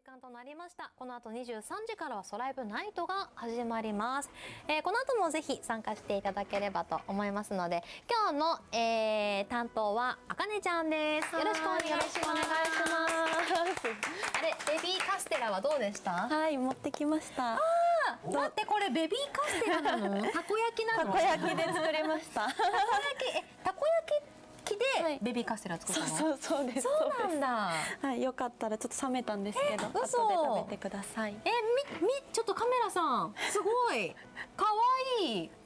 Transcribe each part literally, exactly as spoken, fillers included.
間となりました。この後にじゅうさんじからはソライブナイトが始まります。えー、この後もぜひ参加していただければと思いますので、今日の、えー、担当はあかねちゃんです。よろしくお願いします。あれ、ベビーカステラはどうでした？ はい、持ってきました。 ああ、だってこれベビーカステラなの？たこ焼きなの？ たこ焼きで作れました。 たこ焼き、え、たこ焼きでベビーカステラ作ったの？ そうそうです。 そうなんだ。 はい、よかったらちょっと冷めたんですけど、後で食べてください。 え、み、み、ちょっとカメラさん、すごい可愛い。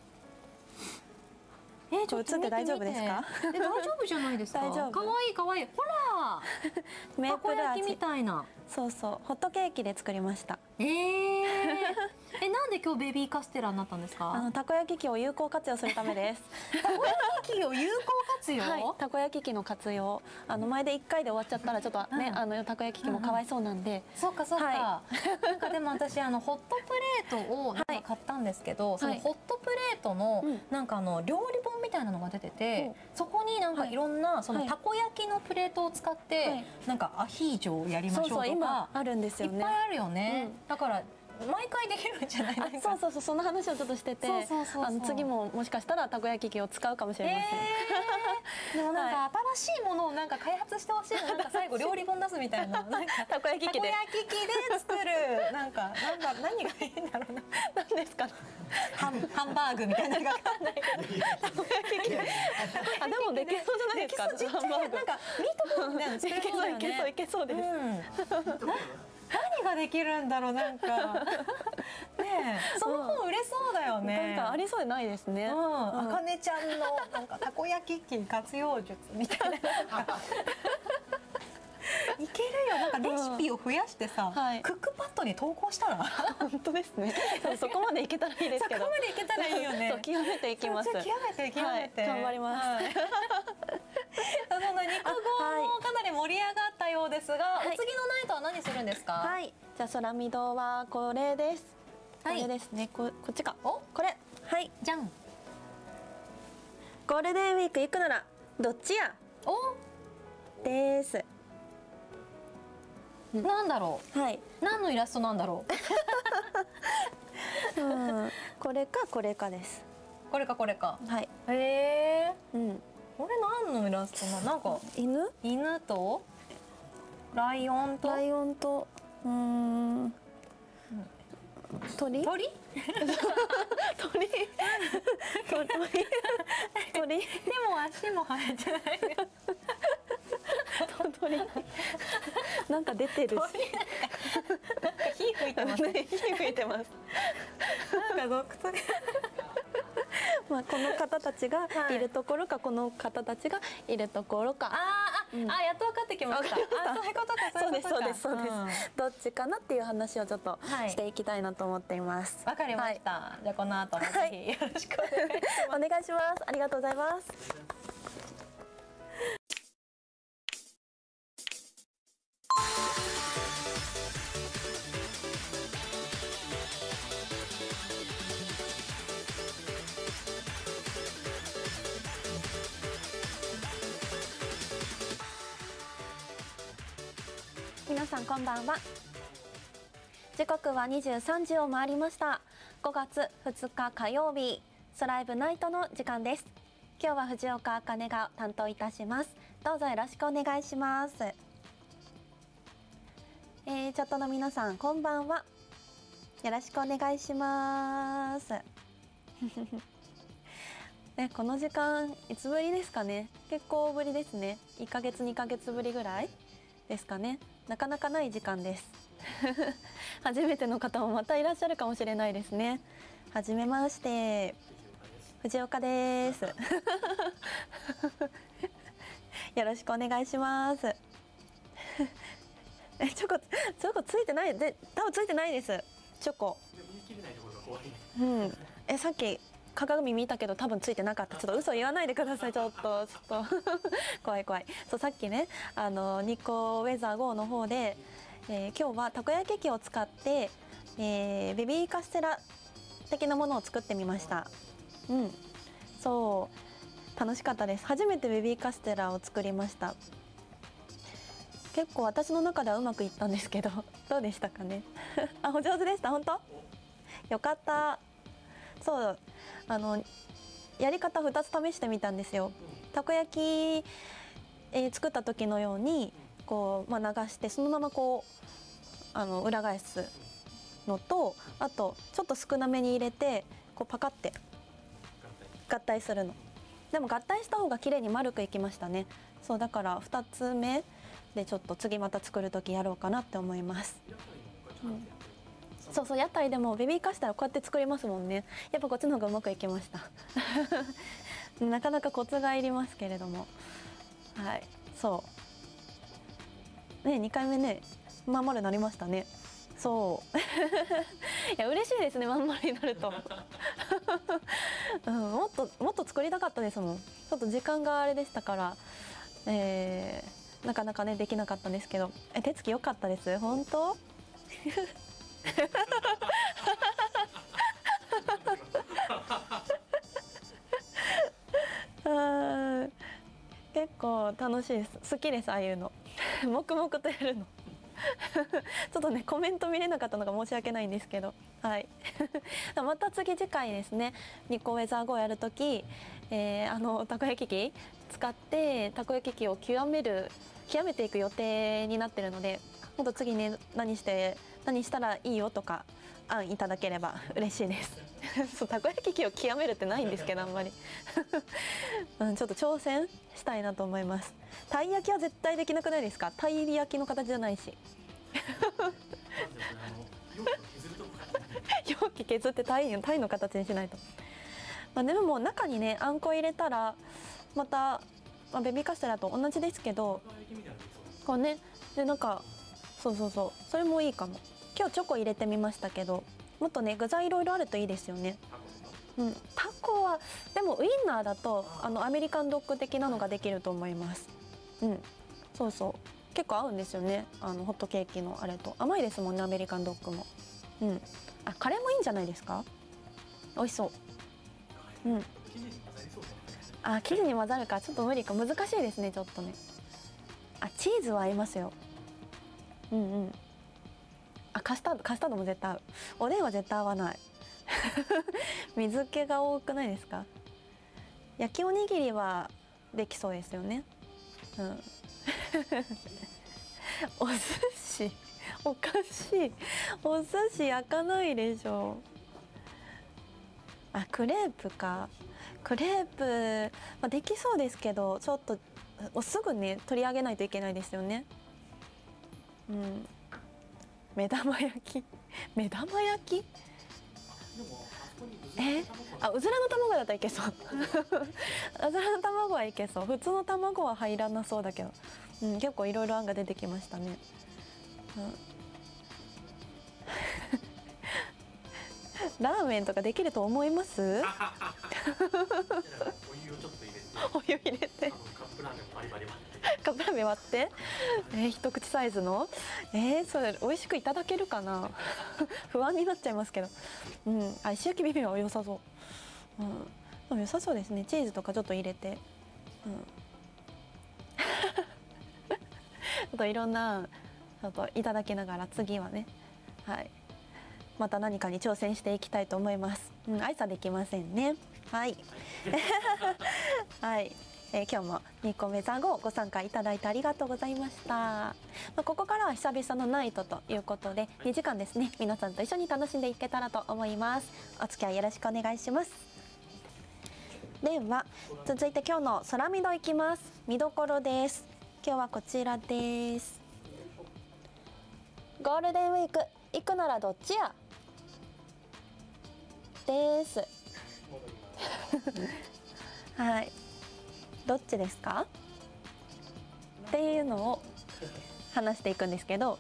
え、ちょっと映って大丈夫ですか？え、大丈夫じゃないですか？大丈夫。可愛い可愛い。ほら、たこ焼きみたいな。 そうそう、ホットケーキで作りました。 ええ。え、なんで今日ベビーカステラになったんですか？ あのたこ焼き器を有効活用するためです。 たこ焼き器を有効活用？はい、 たこ焼き器の活用。あの前で一回で終わっちゃったらちょっとね、うん、あのたこ焼き器もかわいそうなんで。 うん、そうかそうか。はい、なんかでも私あのホットプレートをなんか買ったんですけど、はい、そのホットプレートのなんかあの料理本みたいなのが出てて、うん、そこになんかいろんなそのたこ焼きのプレートを使って、はい、なんかアヒージョをやりましょうとか、そうそう今あるんですよね。 いっぱいあるよね。うん、だから毎回できるんじゃないですか。 そうそうそう、その話をちょっとしてて、あの次ももしかしたらたこ焼き器を使うかもしれません。 でもなんか新しいものをなんか開発してほしい。なんか最後料理本出すみたいな。なんかたこ焼き器で。たこ焼き器で作るなんかなんだ何がいいんだろうな。 何ですか。 ハンハンバーグみたいなのがわかんないけど。たこ焼き器。 あ、でもできそうじゃないですか。 ハンバーグ。なんかミートボールみたいなの作れそうだよね。 いけそういけそうです。 何ができるんだろうなんかねえ、その本売れそうだよね。 なんかありそうでないですね。 あかねちゃんのなんかたこ焼き器活用術みたいな。いけるよ。なんかレシピを増やしてさ、クックパッドに投稿したら。 本当ですね。そこまでいけたらいいですけど。 そこまでいけたらいいよね。 極めていきます。 極めて極めて頑張ります。 その肉語もかなり盛り上がったようですが、お次のナイトは何するんですか？ はい、じゃあ空見堂はこれです。これですね。ここっちか。お、これ。はい。 じゃん。 ゴールデンウィーク行くならどっちや？ お。 です。 なんだろう。 はい。 何のイラストなんだろう。うん。これかこれかです。 これかこれか。 はい。 へえ。 うん。 これ何のイラストな、なんか犬？ 犬とライオンとライオンとうーん鳥？鳥？鳥？鳥？鳥？ でも足も生えてない。 鳥？なんか出てるし。 なんか火吹いてますね。 火吹いてます。 なんか独特。 まあこの方たちがいるところか、この方たちがいるところか。 あーあ、あ、やっと分かってきました。あ、そういうことか、 そうですそうですそうです。どっちかなっていう話をちょっとしていきたいなと思っています。 わかりました。じゃあこの後もぜひよろしくお願いします。 お願いします。ありがとうございます。皆さんこんばんは。時刻はにじゅうさんじを回りました。ごがつふつか火曜日、ソライブナイトの時間です。今日は藤岡あかねが担当いたします。どうぞよろしくお願いします。えー、チャットの皆さんこんばんは。よろしくお願いします。ね、この時間いつぶりですかね。結構ぶりですね。いっかげつにかげつぶりぐらいですかね。なかなかない時間です。初めての方もまたいらっしゃるかもしれないですね。はじめまして、藤岡です。よろしくお願いします。え、チョコ、チョコついてないで、多分ついてないです。チョコ。うん。え、さっき鏡見たけど多分ついてなかった。ちょっと嘘言わないでください。ちょっとちょっと怖い怖い。そう、さっきね、あのニコウェザーゴーの方で、えー、今日はたこ焼き器を使って、えー、ベビーカステラ的なものを作ってみました。うん、そう楽しかったです。初めてベビーカステラを作りました。 結構私の中ではうまくいったんですけどどうでしたかねあ、お上手でした。本当よかった。そうあのやり方ふたつ試してみたんですよ。たこ焼き、えー、作った時のようにこう、まあ、流してそのままこうあの裏返すのと、あとちょっと少なめに入れてこうパカって合体するの。でも合体した方が綺麗に丸くいきましたね。そうだからふたつめでちょっと次また作る時やろうかなって思います。うん、そうそう、屋台でもベビーカーしたらこうやって作りますもんね。やっぱこっちの方がうまくいきましたなかなかコツがいりますけれども、はい、そうね、にかいめねまん丸になりましたね。そういや嬉しいですね、まん丸になると、うん、もっともっと作りたかったですもん。ちょっと時間があれでしたから、えー、なかなかねできなかったんですけど、え手つき良かったです。本当あ結構楽しいです。好きです、ああいうの黙々とやるのちょっとねコメント見れなかったのが申し訳ないんですけど、はいまた次次回ですね、日光ウェザーゴーやるとき、えー、あのたこ焼き器使ってたこ焼き器を極める極めていく予定になってるので、今度次ね何して何したらいいよとか案いただければ嬉しいですそう、たこ焼き器を極めるってないんですけどあんまり、うん、ちょっと挑戦したいなと思います。たい焼きは絶対できなくないですか？たい焼きの形じゃないし容器削ってたいたいの形にしないと。まあ、でももう中にねあんこ入れたらまた、まあ、ベビーカステラと同じですけど、こうねでなんかそうそうそう、それもいいかも。今日チョコ入れてみましたけど、もっとね具材いろいろあるといいですよね。うん、タコはでもウインナーだとあのアメリカンドッグ的なのができると思います。うん、そうそう結構合うんですよね、あのホットケーキのあれと。甘いですもんねアメリカンドッグも。うん、あカレーもいいんじゃないですか。美味しそう。うん、あ生地に混ざるかちょっと無理か、難しいですねちょっとね。あチーズは合いますよ。うんうん。あカスタードカスタードも絶対合う。おでんは絶対合わない水気が多くないですか？焼きおにぎりはできそうですよね。うん、お寿司おかしい、お寿司焼かないでしょ。あクレープか、クレープ、まあ、できそうですけどちょっとすぐね取り上げないといけないですよね。うん、目玉焼き目玉焼きえあうずらの卵だったらいけそううずらの卵はいけそう。普通の卵は入らなそうだけど、うん、結構いろいろ案が出てきましたね。うんラーメンとかできると思います？お湯をちょっと入れてお湯入れてカップラーメンバリバリ割ってカップラーメン割って、えー、一口サイズのえー、それ美味しくいただけるかな不安になっちゃいますけど、うん、あ石焼きビビンバは良さそう、うん、でも良さそうですね。チーズとかちょっと入れて、うん、あといろんなちょっといただきながら次はね、はいまた何かに挑戦していきたいと思います。うん、愛さできませんね。はい。はい、えー、今日も日光ウェザーゴーご参加いただいてありがとうございました。まあ、ここからは久々のナイトということでにじかんですね、皆さんと一緒に楽しんでいけたらと思います。お付き合いよろしくお願いします。では続いて今日の空見どいきます。見どころです。今日はこちらです。ゴールデンウィーク行くならどっちやですはい、どっちですかっていうのを話していくんですけど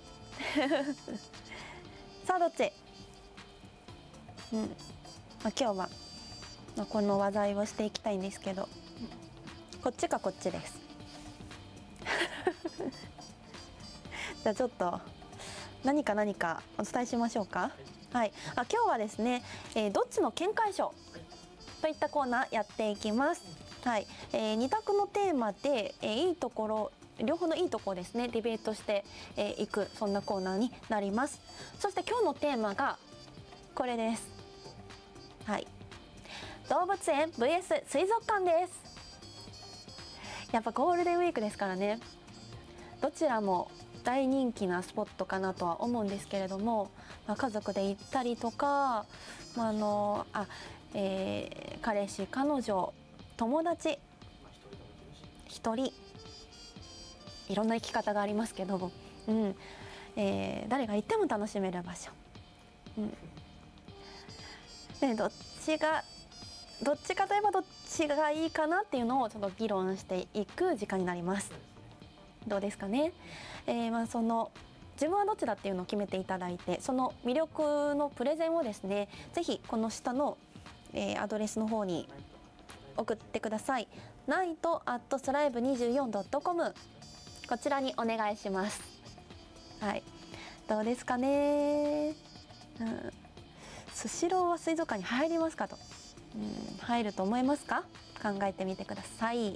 さあどっち、うんまあ、今日は、まあ、この話題をしていきたいんですけど、こっちかこっちですじゃあちょっと何か何かお伝えしましょうか。はい、あ今日はですね、えー、どっちの見解書といったコーナーやっていきます。はい、えー、に択のテーマで、えー、いいところ両方のいいところですね、ディベートしてい、えー、くそんなコーナーになります。そして今日のテーマがこれです。はい、動物園 ブイエス 水族館です。やっぱゴールデンウィークですからね、どちらも大人気なスポットかなとは思うんですけれども、まあ、家族で行ったりとか、まあ、あのあ、えー、彼氏彼女友達一人いろんな生き方がありますけど、うんえー、誰が行っても楽しめる場所、うんでどっちがどっちかといえばどっちがいいかなっていうのをちょっと議論していく時間になります。どうですかね。えー、まあその自分はどっちだっていうのを決めていただいて、その魅力のプレゼンをですね、ぜひこの下の、えー、アドレスの方に送ってください。ナイトアットスライブにじゅうよんドットコム、こちらにお願いします。はい、どうですかね。うん、スシローは水族館に入りますかと、うん、入ると思いますか。考えてみてください。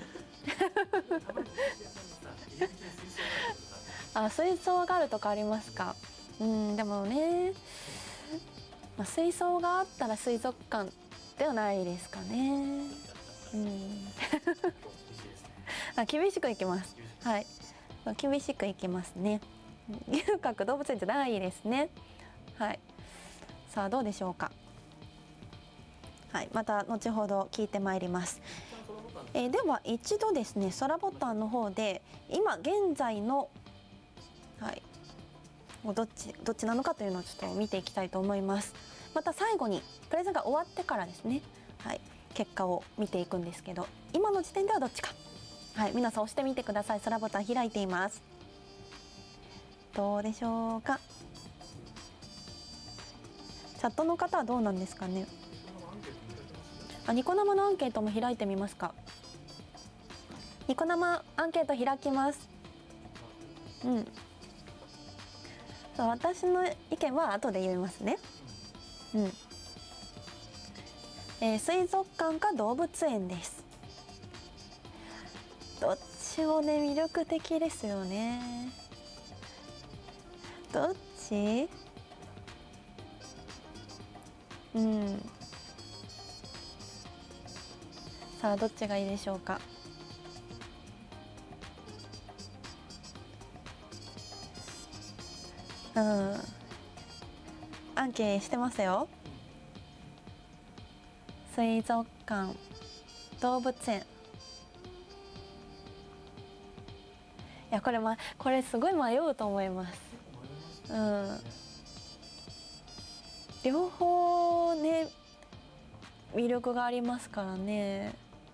あ、水槽があるとかありますか。うん、でもね、まあ、水槽があったら水族館ではないですかね。うん、あ、厳しくいきます。はい、厳しくいきますね。遊郭動物園じゃないですね。はい、さあどうでしょうか。はい、また後ほど聞いてまいります。えー、では一度ですね、空ボタンの方で今現在の、はい、もうどっちどっちなのかというのをちょっと見ていきたいと思います。また最後にプレゼンが終わってからですね、はい、結果を見ていくんですけど、今の時点ではどっちか、はい、皆さん押してみてください。空ボタン開いています。どうでしょうか。チャットの方はどうなんですかね。あ、ニコ生のアンケートも開いてみますか。ニコ生アンケート開きます。うん。そう、私の意見は後で言いますね。うん。えー、水族館か動物園です。どっちもね魅力的ですよね。どっち？うん。さあどっちがいいでしょうか。うん。アンケートしてますよ。水族館、動物園。いやこれまこれすごい迷うと思います。うん。両方ね魅力がありますからね。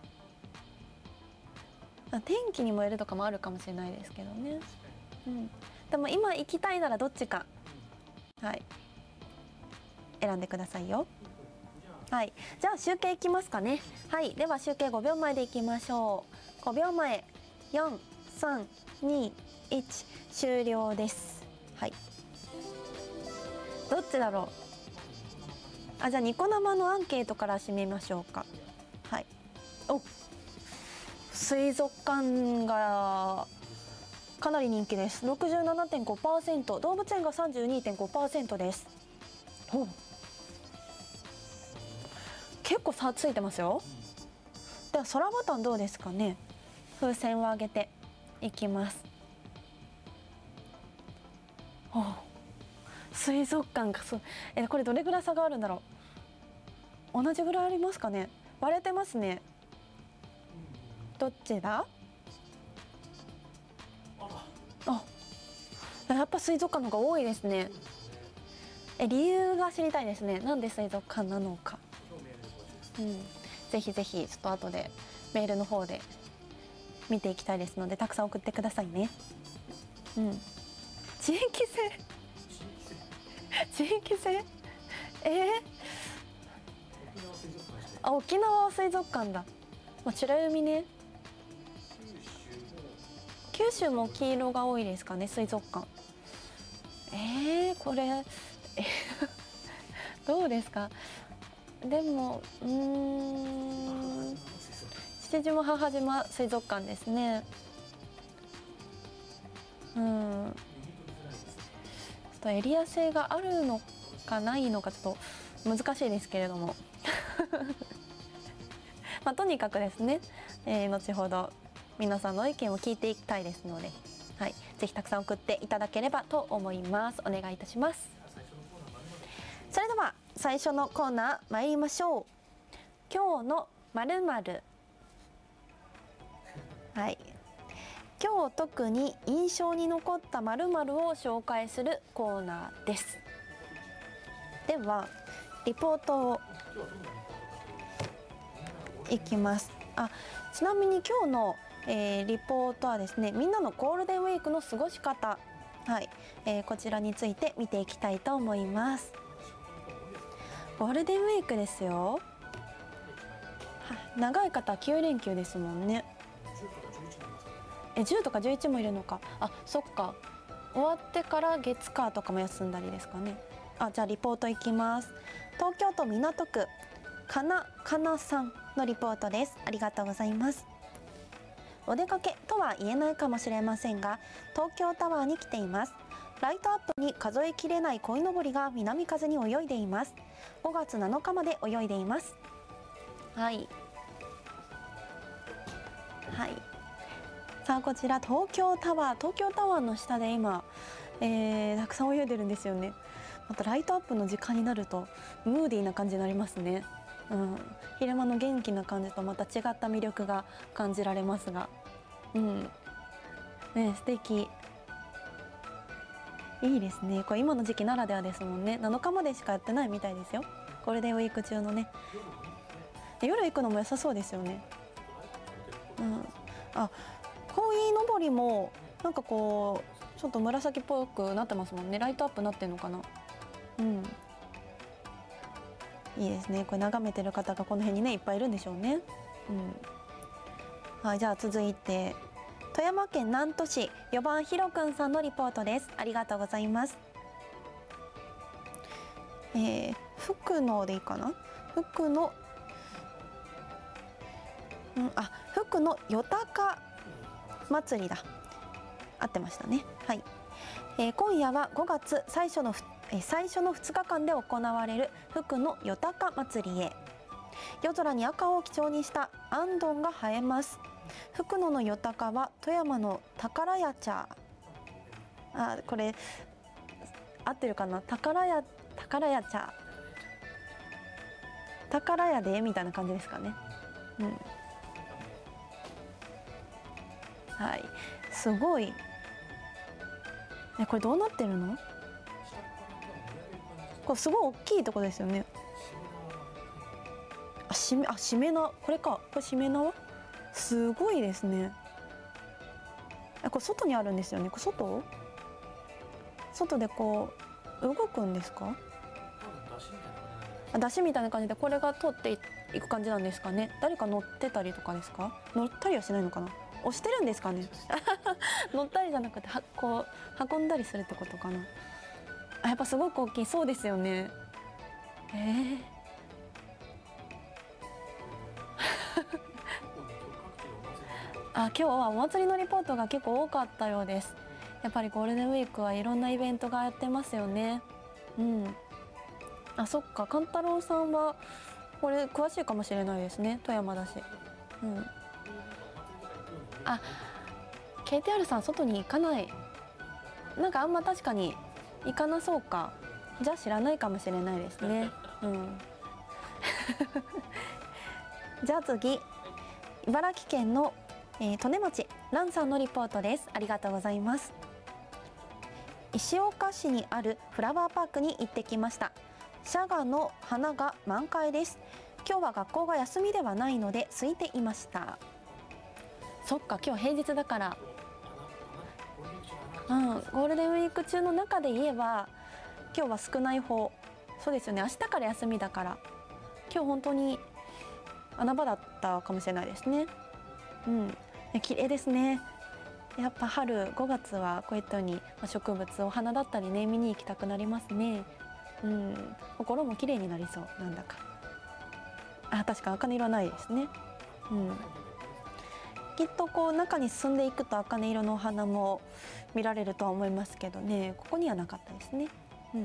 天気にもよるとかもあるかもしれないですけどね。うん。でも今行きたいならどっちか、はい、選んでくださいよ。はい、じゃあ集計いきますかね。はい、では集計ごびょうまえでいきましょう。ごびょうまえ、よん、さん、に、いち、終了です。はい。どっちだろう。あ、じゃあニコ生のアンケートから締めましょうか。はい。お、水族館がかなり人気です。 ろくじゅうななてんごパーセント、 動物園が さんじゅうにてんごパーセント です。お、結構差ついてますよ。では空ボタンどうですかね。風船を上げていきます。お、水族館がそう、えこれどれぐらい差があるんだろう。同じぐらいありますかね。割れてますね。どっちだ。あ、やっぱ水族館の方が多いですね。え、理由が知りたいですね。なんで水族館なのか。うん、ぜひぜひちょっと後でメールの方で見ていきたいですので、たくさん送ってくださいね。うん。地域性地域性えー、あ、沖縄は水族館だ。まあ、美ら海ね。九州も黄色が多いですかね、水族館。えー、これえどうですか。でもうーん、父島母島水族館ですね。 うん、ちょっとエリア性があるのかないのかちょっと難しいですけれどもまあとにかくですね、えー、後ほど皆さんの意見を聞いていきたいですので、はい、ぜひたくさん送っていただければと思います。お願いいたします。それでは最初のコーナー参りましょう。今日の〇〇。はい、今日特に印象に残った〇〇を紹介するコーナーです。ではリポートをいきます。あ、ちなみに今日の、えー、リポートはですね、みんなのゴールデンウィークの過ごし方、はい、えー、こちらについて見ていきたいと思います。ゴールデンウィークですよ。長い方はきゅう連休ですもんね。え、じゅうとかじゅういちもいるのか。あ、そっか。終わってから月火とかも休んだりですかね。あ、じゃあリポートいきます。東京都港区かなかなさんのリポートです。ありがとうございます。お出かけとは言えないかもしれませんが、東京タワーに来ています。ライトアップに数えきれない鯉のぼりが南風に泳いでいます。ごがつなのかまで泳いでいます。はいはい。さあこちら東京タワー、東京タワーの下で今、えー、たくさん泳いでるんですよね。またライトアップの時間になるとムーディーな感じになりますね。うん、昼間の元気な感じとまた違った魅力が感じられますが、うん、ね、素敵。いいですね。これ今の時期ならではですもんね。なのかまでしかやってないみたいですよ。ゴールデンウィーク中のね。夜行くのも良さそうですよね。うん、あ、鯉のぼりもなんかこうちょっと紫っぽくなってますもんね。ライトアップなってんのかな。うん、いいですね。これ眺めてる方がこの辺にねいっぱいいるんでしょうね。うん、はい、じゃあ続いて富山県南砺市よばんひろくんさんのリポートです。ありがとうございます。えー、福野でいいかな。福野、うん、あ、福野よたか祭りだ。合ってましたね。はい、えー、今夜はごがつ最初のふ、えー、最初のふつかかんで行われる福野よたか祭りへ。夜空に赤を基調にしたあんどんが映えます。福野のよたかは富山の宝屋茶、あ、これ合ってるかな。宝屋、宝屋茶、宝屋でみたいな感じですかね。うん、はい、すごい。え、これどうなってるの？これすごい大きいとこですよね。あ、しめ、あ、しめ縄、これか。これしめ縄？すごいですね。え、これ外にあるんですよね。これ外？外でこう動くんですか？あ、出汁みたいな感じでこれが通っていく感じなんですかね。誰か乗ってたりとかですか？乗ったりはしないのかな。押してるんですかね乗ったりじゃなくてはこう運んだりするってことかな。あ、やっぱすごく大きい。そうですよね。えーあ、今日はお祭りのリポートが結構多かったようです。やっぱりゴールデンウィークはいろんなイベントがやってますよね。うん。あ、そっか。勘太郎さんはこれ詳しいかもしれないですね。富山だし。うん。あ、ケーティーアール さん外に行かない。なんかあんま確かに行かなそうか。じゃあ知らないかもしれないですね。うん。じゃあ次、茨城県のえー、利根町ランさんのリポートです。ありがとうございます。石岡市にあるフラワーパークに行ってきました。シャガの花が満開です。今日は学校が休みではないので空いていました。そっか、今日平日だから、うん、ゴールデンウィーク中の中で言えば今日は少ない方。そうですよね。明日から休みだから今日本当に穴場だったかもしれないですね。うん、綺麗ですね。やっぱ春ごがつはこういったように植物、お花だったりね、見に行きたくなりますね。うん、心も綺麗になりそう。なんだか、あ、確か赤色はないですね。うん、 きっとこう中に進んでいくと茜色のお花も見られるとは思いますけどね、ここにはなかったですね。うん。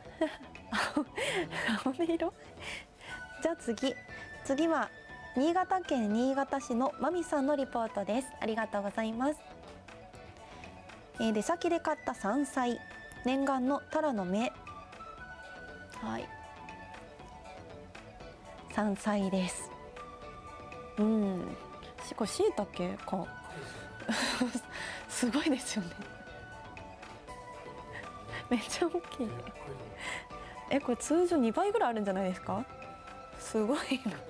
青色。じゃあ次次は新潟県新潟市のまみさんのリポートです。ありがとうございます。えー、出先で買った山菜、念願のタラの芽。はい、山菜です。うん、これ椎茸かすごいですよねめっちゃ大きい。え、これ通常にばいぐらいあるんじゃないですか。すごい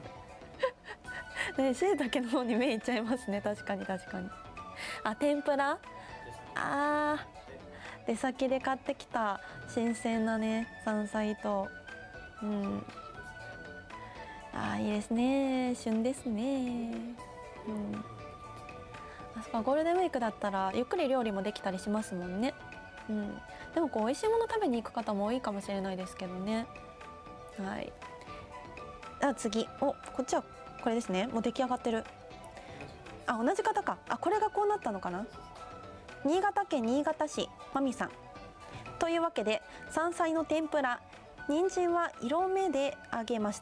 なね、椎茸の方に目いっちゃいますね。確かに確かに。あ、天ぷら。あー、出先で買ってきた新鮮なね山菜と、うん、あー、いいですね、旬ですね。うん、あそこはゴールデンウィークだったらゆっくり料理もできたりしますもんね。うん、でもこう美味しいもの食べに行く方も多いかもしれないですけどね。はい。あ、次、お、こっちはこれですね。もう出来上がってる。あ、同じ方か。あ、これがこうなったのかな。新潟県新潟市まみさん。というわけで山菜の天ぷら、人参は色目で揚げました。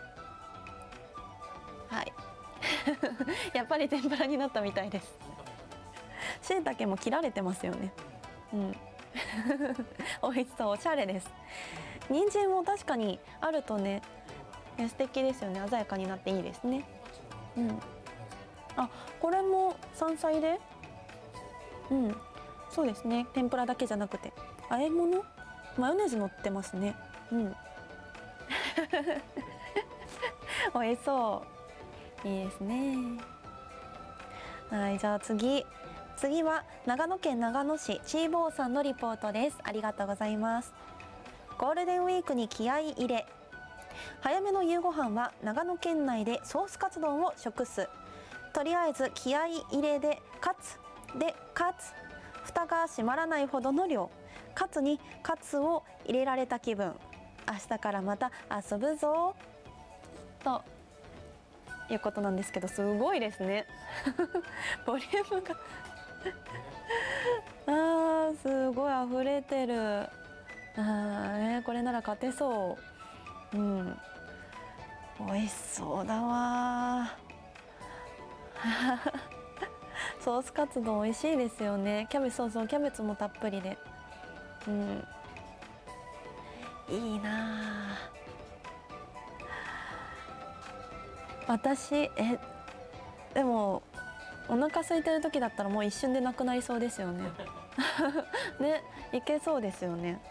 はいやっぱり天ぷらになったみたいです。椎茸も切られてますよね。うん美味しそう、おしゃれです。人参も確かにあるとね、素敵ですよね。鮮やかになっていいですね。うん。あ、これも山菜で、うん、そうですね。天ぷらだけじゃなくて和え物、マヨネーズ乗ってますね。うん美味しそう、いいですね。はい、じゃあ次次は長野県長野市チーボーさんのリポートです。ありがとうございます。ゴールデンウィークに気合い入れ、早めの夕ご飯は長野県内でソースカツ丼を食す。とりあえず気合い入れでカツでカツ、蓋が閉まらないほどの量、カツにカツを入れられた気分、明日からまた遊ぶぞということなんですけど、すごいですねボリュームがあー、すごい溢れてる。あー、ね、これなら勝てそう。うん、美味しそうだわソースカツ丼美味しいですよね。キャベツ、そうそう、キャベツもたっぷりで、うん、いいな。私、え、でもお腹空いてる時だったらもう一瞬でなくなりそうですよねね、いけそうですよね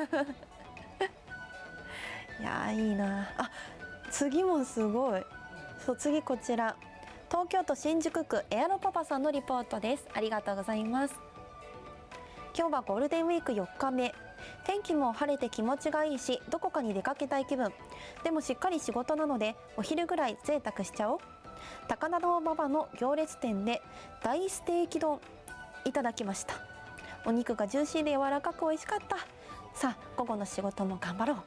いやー、いいなあ。次もすごい。そう、次こちら東京都新宿区エアロパパさんのリポートです。ありがとうございます。今日はゴールデンウィークよっかめ、天気も晴れて気持ちがいいし、どこかに出かけたい気分。でもしっかり仕事なのでお昼ぐらい贅沢しちゃおう。高田馬場の行列店で大ステーキ丼いただきました。お肉がジューシーで柔らかく美味しかった。さあ午後の仕事も頑張ろう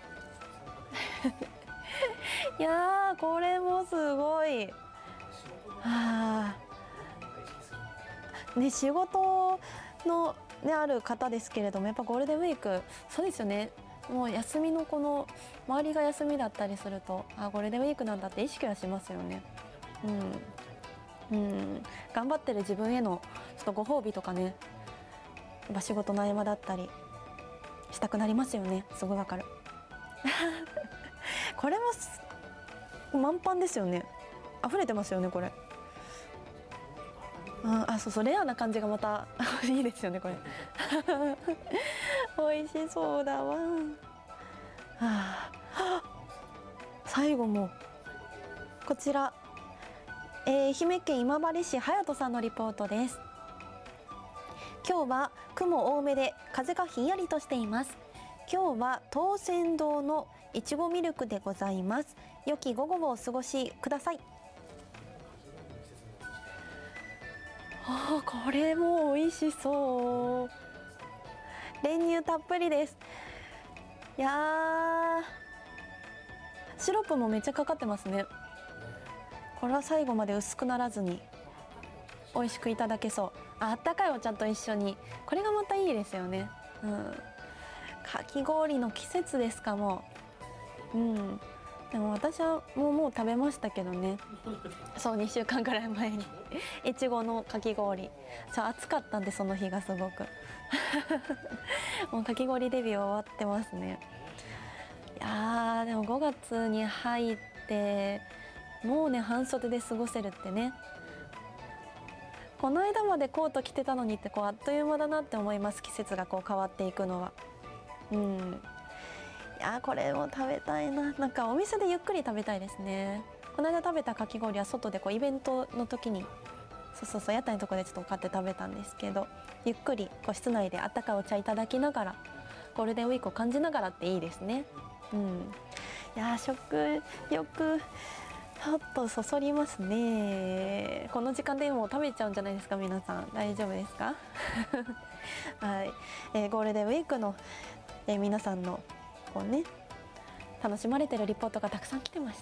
いやー、これもすごい。はあ、ね、仕事の、ね、ある方ですけれども、やっぱゴールデンウィーク、そうですよね。もう休みのこの周りが休みだったりすると、あ、ゴールデンウィークなんだって意識はしますよね。うん、うん、頑張ってる自分へのちょっとご褒美とかね、やっぱ仕事の合間だったりしたくなりますよね。すごいわかるこれも満帆ですよね。溢れてますよねこれ。ああ、そうそう、レアな感じがまたいいですよねこれ美味しそうだわ。はあ、最後もこちら、えー、愛媛県今治市隼人さんのリポートです。今日は雲多めで風がひんやりとしています。今日は東泉堂のいちごミルクでございます。良き午後をお過ごしください。あー、これも美味しそう。練乳たっぷりです。いやー、シロップもめっちゃかかってますね。これは最後まで薄くならずに美味しくいただけそう。あ、あったかいお茶と一緒に、これがまたいいですよね。うん、かき氷の季節ですかもう。うん、でも私はもうもう食べましたけどね。そうにしゅうかんくらい前にいちごのかき氷。そう暑かったんでその日がすごくもうかき氷デビュー終わってますね。いやーでもごがつに入ってもうね半袖で過ごせるってね。この間までコート着てたのにってこうあっという間だなって思います。季節がこう変わっていくのは。うん、いやーこれも食べたいな。なんかお店でゆっくり食べたいですね。この間食べたかき氷は外でこうイベントの時にそうそうそう屋台のところでちょっと買って食べたんですけど、ゆっくりこう室内であったかいお茶いただきながらゴールデンウィークを感じながらっていいですね。うん、いやー食欲ちょっとそそりますね。この時間でもう食べちゃうんじゃないですか皆さん。大丈夫ですかはい、えー、ゴールデンウィークの、えー、皆さんのこうね楽しまれてるリポートがたくさん来てました。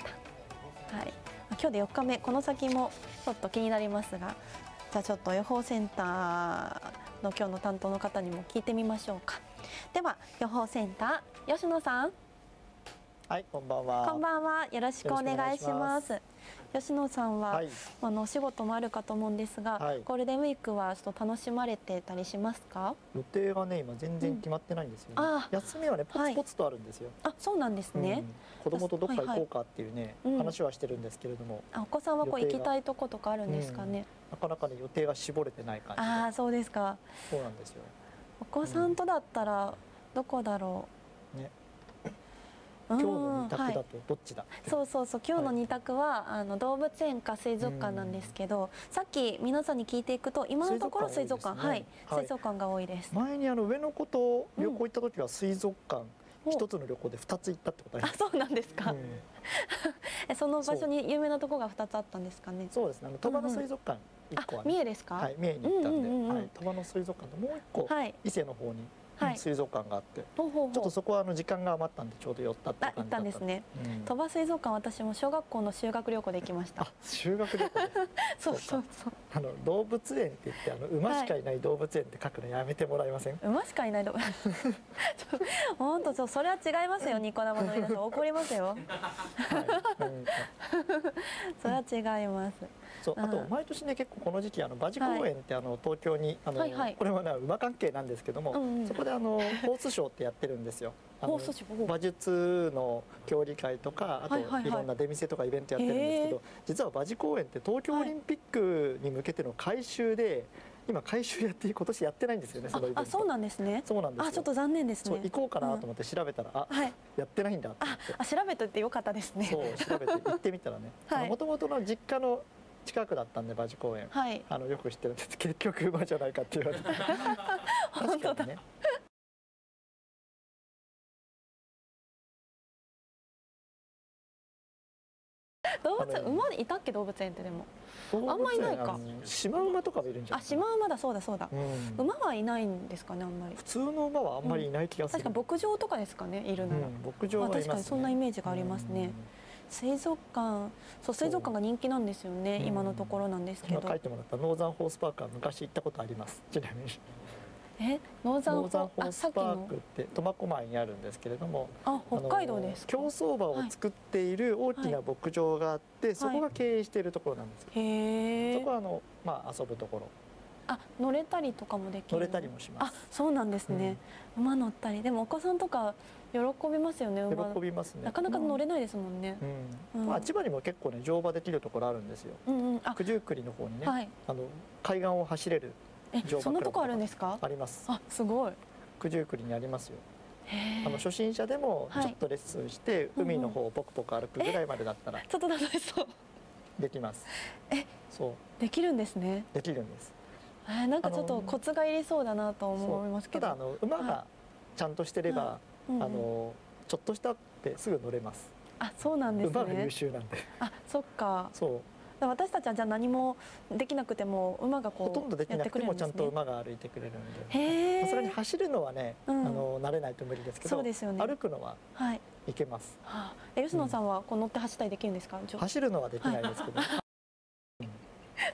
はい、今日でよっかめ、この先もちょっと気になりますが、じゃあちょっと予報センターの今日の担当の方にも聞いてみましょうか。では予報センター吉野さん。 はい、こんばんは。 こんばんは。よろしくお願いします。吉野さんは、はい、あのお仕事もあるかと思うんですが、はい、ゴールデンウィークはちょっと楽しまれてたりしますか？ 予定がね今全然決まってないんですよね。うん、休みはねポツポツとあるんですよ。 はい、あ、そうなんですね。 うん、子供とどっか行こうかっていうね、はいはい、話はしてるんですけれども、 うん、あ、お子さんはこう行きたいとことかあるんですかね。 うん、なかなかね予定が絞れてない感じで。 ああ、そうですか。 そうなんですよ。 お子さんとだったらどこだろう。ね。 今日の二択だとどっちだ、はい、 そうそうそう、今日の二択は、はい、あの動物園か水族館なんですけど、さっき皆さんに聞いていくと今のところ水族館、はい、はい、水族館が多いです。 前にあの上の子と旅行行った時は水族館一、うん、つの旅行で二つ行ったってことあります。 あ、そうなんですか。うん、その場所に有名なところが二つあったんですかね。 そうですね。あの鳥羽の水族館一個は、 ね、三重ですか。 はい、三重に行ったんで、うんうんうん、はい、鳥羽の水族館ともう一個、はい、伊勢の方に。はい、水族館があって、ほうほうほう、ちょっとそこはあの時間が余ったんでちょうど寄ったって感じだったんですね。 鳥羽水族館、私も小学校の修学旅行で行きました。 あ、修学旅行でそうそうそう。 あの動物園って言ってあの馬しかいない動物園って書くのやめてもらえません？はい、 馬しかいない動物園。本当そう、それは違いますよ。ニコ生の皆さん怒りますよ。はい、それは違います。 そう、あと毎年ね結構この時期あの馬事公園ってあの東京にあの、はいはい、これはね馬関係なんですけども、うんうん、そこであのホースショーってやってるんですよ。 ホースショー、 馬術の競技会とかあといろんな出店とかイベントやってるんですけど、実は馬事公園って東京オリンピックに向けての改修で、今改修やって今年やってないんですよね。そのイベント。 あ、そうなんですね。 そうなんですよ。 あ、ちょっと残念ですね。 行こうかなと思って調べたら、うん、あ、はい、やってないんだって思って。 あ、調べといてよかったですね。 そう調べて行ってみたらね、もともとの実家の近くだったんで馬事公園、はい、あのよく知ってるんです結局馬じゃないかって言われて本当だ、ね、動物園、馬いたっけ？動物園ってでもあんまいないか。 シマウマとかもいるんじゃない？ あ、シマウマだ、そうだそうだ、うん、馬はいないんですかね、あんまり。 普通の馬はあんまりいない気がする、 うん、確か牧場とかですかね、いるのは、 うん、牧場はいますね。 まあ、確かにそんなイメージがありますね。うん、水族館、そう、水族館が人気なんですよね、うん、今のところなんですけど。 今書いてもらったノーザンホースパークは昔行ったことあります。ちなみに。 え、ノーザンホースパークって苫小牧にあるんですけれども、 あ、北海道ですか。 競走馬を作っている大きな牧場があって、はい、そこが経営しているところなんですよ。へえ。そこはあのまあ遊ぶところ。 あ、乗れたりとかもできる。 乗れたりもします。 あ、そうなんですね。うん、馬乗ったり、でもお子さんとか喜びますよね。馬喜びますね。 なかなか乗れないですもんね。 うん。まあ千葉にも結構ね乗馬できるところあるんですよ。うんうん。あ、九十九里の方にね、はい、あの海岸を走れる。 え、そんなとこあるんですか？ あります。 あ、すごい。 九十九里にありますよ。あの初心者でもちょっとレッスンして、はい、海の方をポクポク歩くぐらいまでだったら、 ちょっと楽しそう。 できます。 え、そう。できるんですね。 できるんです。 えー、なんかちょっとコツがいりそうだなと思いますけど。 ただあの馬がちゃんとしてれば、はい、あのちょっとしたってすぐ乗れます。 あ、そうなんですね。 馬が優秀なんで。 あ、そっか。 そう。 私たちはじゃあ何もできなくても馬がこうほとんどできなくてもちゃんと馬が歩いてくれるんで、 へー、 それに走るのはね、うん、あの慣れないと無理ですけど、そうですよね、歩くのは、はい、いけます。 はあ、吉野さんはこう乗って走ったりできるんですか？ 走るのはできないですけど、はい、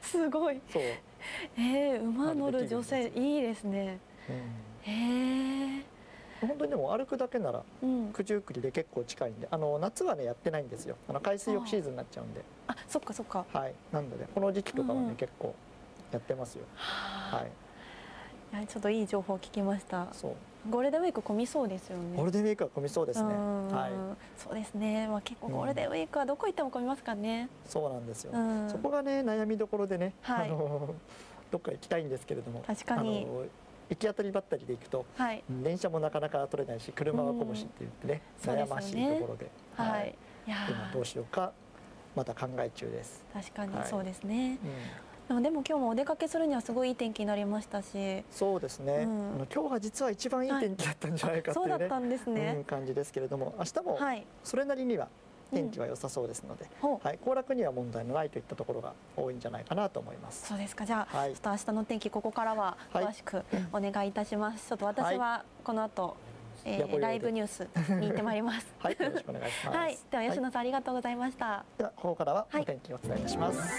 すごい。 そう。 えー、馬乗る女性いいですね。 うん、 へえ。 本当にでも歩くだけなら九十九里で結構近いんで、あの夏はねやってないんですよ。あの海水浴シーズンになっちゃうんで。 あ、そっかそっか。 はい。なのでこの時期とかはね、 うん、 結構やってますよ。はい。 いやちょっといい情報聞きました。 そう。 ゴールデンウィーク混みそうですよね。 ゴールデンウィークは混みそうですね。はい。 そうですね。まあ結構ゴールデンウィークはどこ行っても混みますからね。 うん、そうなんですよ。 うん、 そこがね悩みどころでね、 はい、 あのどっか行きたいんですけれども。 確かに。 行き当たりばったりで行くと、はい、電車もなかなか取れないし車はこぼしって言ってね、うん、悩ましいところで、 はいはい、いや今どうしようかまた考え中です。 確かにそうですね、はい、うん、でも今日もお出かけするにはすごいいい天気になりましたし、 そうですね、うん、あの今日は実は一番いい天気だったんじゃないかっていうね、 そうだったんですね、 うん、感じですけれども、明日もそれなりには天気は良さそうですので、うん、はい、行楽には問題のないといったところが多いんじゃないかなと思います。 そうですか。じゃあ、はい、ちょっと明日の天気ここからは詳しくお願いいたします。はい、ちょっと私はこの後、はい、えー、ライブニュースに行ってまいります。 はい、よろしくお願いします。 はい、では吉野さん、はい、ありがとうございました。 ではここからはお天気をお伝えいたします。はい、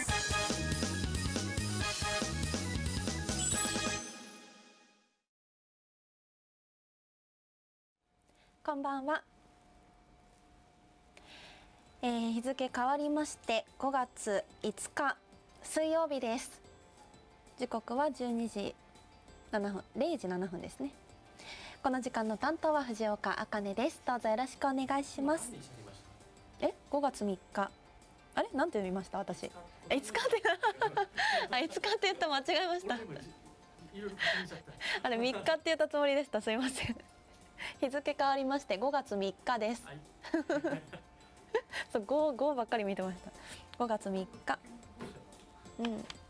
こんばんは。えー、日付変わりましてごがついつか水曜日です。時刻はじゅうにじななふん、れいじななふんですね。この時間の担当は藤岡茜です。どうぞよろしくお願いします。え、ごがつみっか、あれ、なんて読みました私。え、いつかってあ、いつかって言った間違えました。あれみっかって言ったつもりでした。すいません。日付変わりましてごがつみっかです。そう、ご、ごばっかり見てました。ごがつみっか。うん。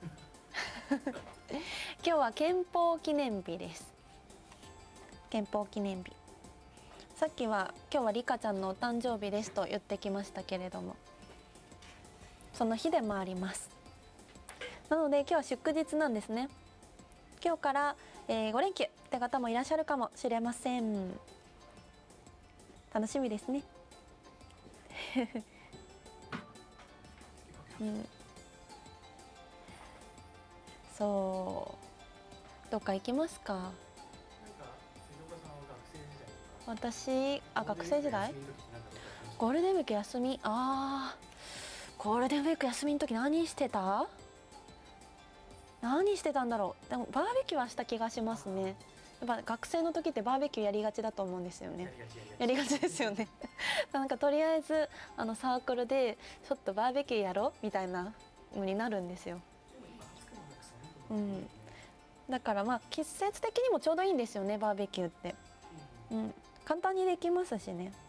今日は憲法記念日です。憲法記念日。さっきは今日はリカちゃんのお誕生日ですと言ってきましたけれども、その日でもあります。なので今日は祝日なんですね。今日から、えー、ご連休って方もいらっしゃるかもしれません。楽しみですね。うん、そうどっか行きますか。私あ学生時代ゴールデンウィーク休み、あーゴールデンウィーク休みの時何してた何してたんだろう。でもバーベキューはした気がしますね。やっぱ学生の時ってバーベキューやりがちだと思うんですよね。やりがちですよね。なんかとりあえずあのサークルでちょっとバーベキューやろうみたいなのになるんですよ。うん。だからまあ季節的にもちょうどいいんですよね、バーベキューって。うん。簡単にできますしね。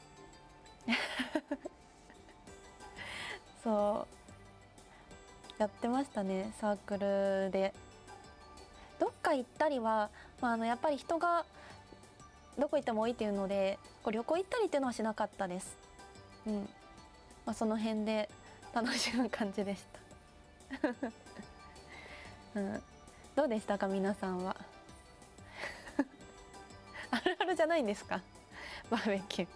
そうやってましたね、サークルで。どっか行ったりは、まあ、あのやっぱり人がどこ行っても多いっていうのでこう旅行行ったりっていうのはしなかったです。うん、まあ、その辺で楽しむ感じでした、うん、どうでしたか皆さんは。あるあるじゃないんですか、バーベキュー。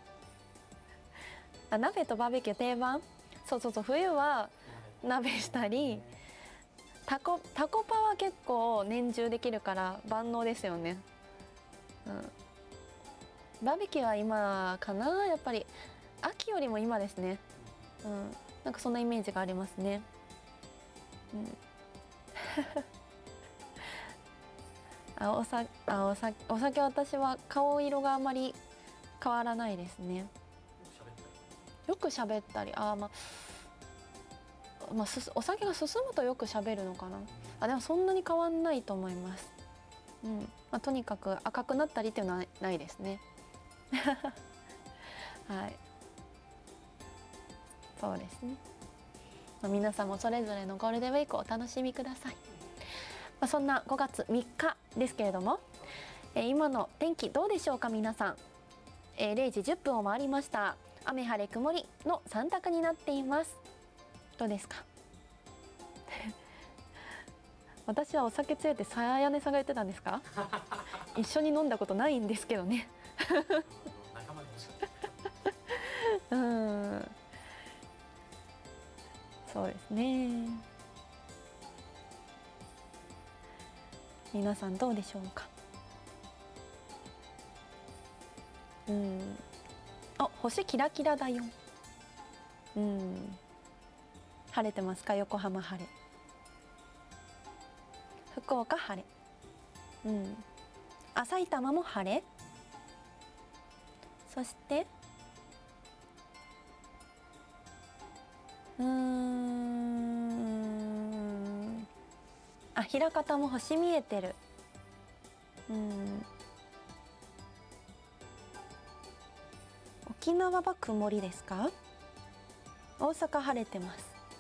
あ、鍋とバーベキュー定番。そうそうそう、冬は鍋したり、タコタコパは結構年中できるから万能ですよね。うん、バーベキューは今かな、やっぱり秋よりも今ですね。うん、なんかそんなイメージがありますね。うん、あ、おさあおさお酒、私は顔色があまり変わらないですね。よく喋ったり、あ、まあまあ、すお酒が進むとよく喋るのかな。あ、でもそんなに変わんないと思います。うん、まあ、とにかく赤くなったりっていうのはないですね。はい、そうですね。まあ、皆さんもそれぞれのゴールデンウィークをお楽しみください。まあ、そんなごがつみっかですけれども、えー、今の天気どうでしょうか皆さん。えー、れいじじゅっぷんを回りました。雨晴れ曇りのさん択になっています。どうですか。私はお酒強いってさやねさんが言ってたんですか。一緒に飲んだことないんですけどね。うん、そうですね。 皆さんどうでしょうか。うん、あ、星キラキラだよ。うん、晴れてますか？横浜晴れ、福岡晴れ、うん、あ、埼玉も晴れ。そしてうーん、あ、枚方も星見えてる。うん、沖縄は曇りですか？大阪晴れてます。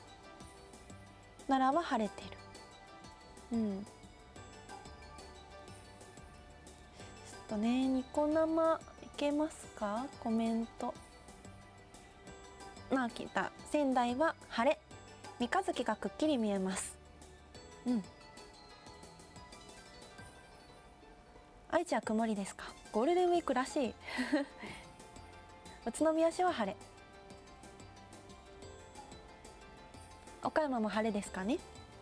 奈良は晴れてる。うん。ちょっとね、ニコ生いけますか？コメント。まあ、来た。仙台は晴れ。三日月がくっきり見えます。うん。愛知は曇りですか？ゴールデンウィークらしい。宇都宮市は晴れ。岡山も晴れですかね。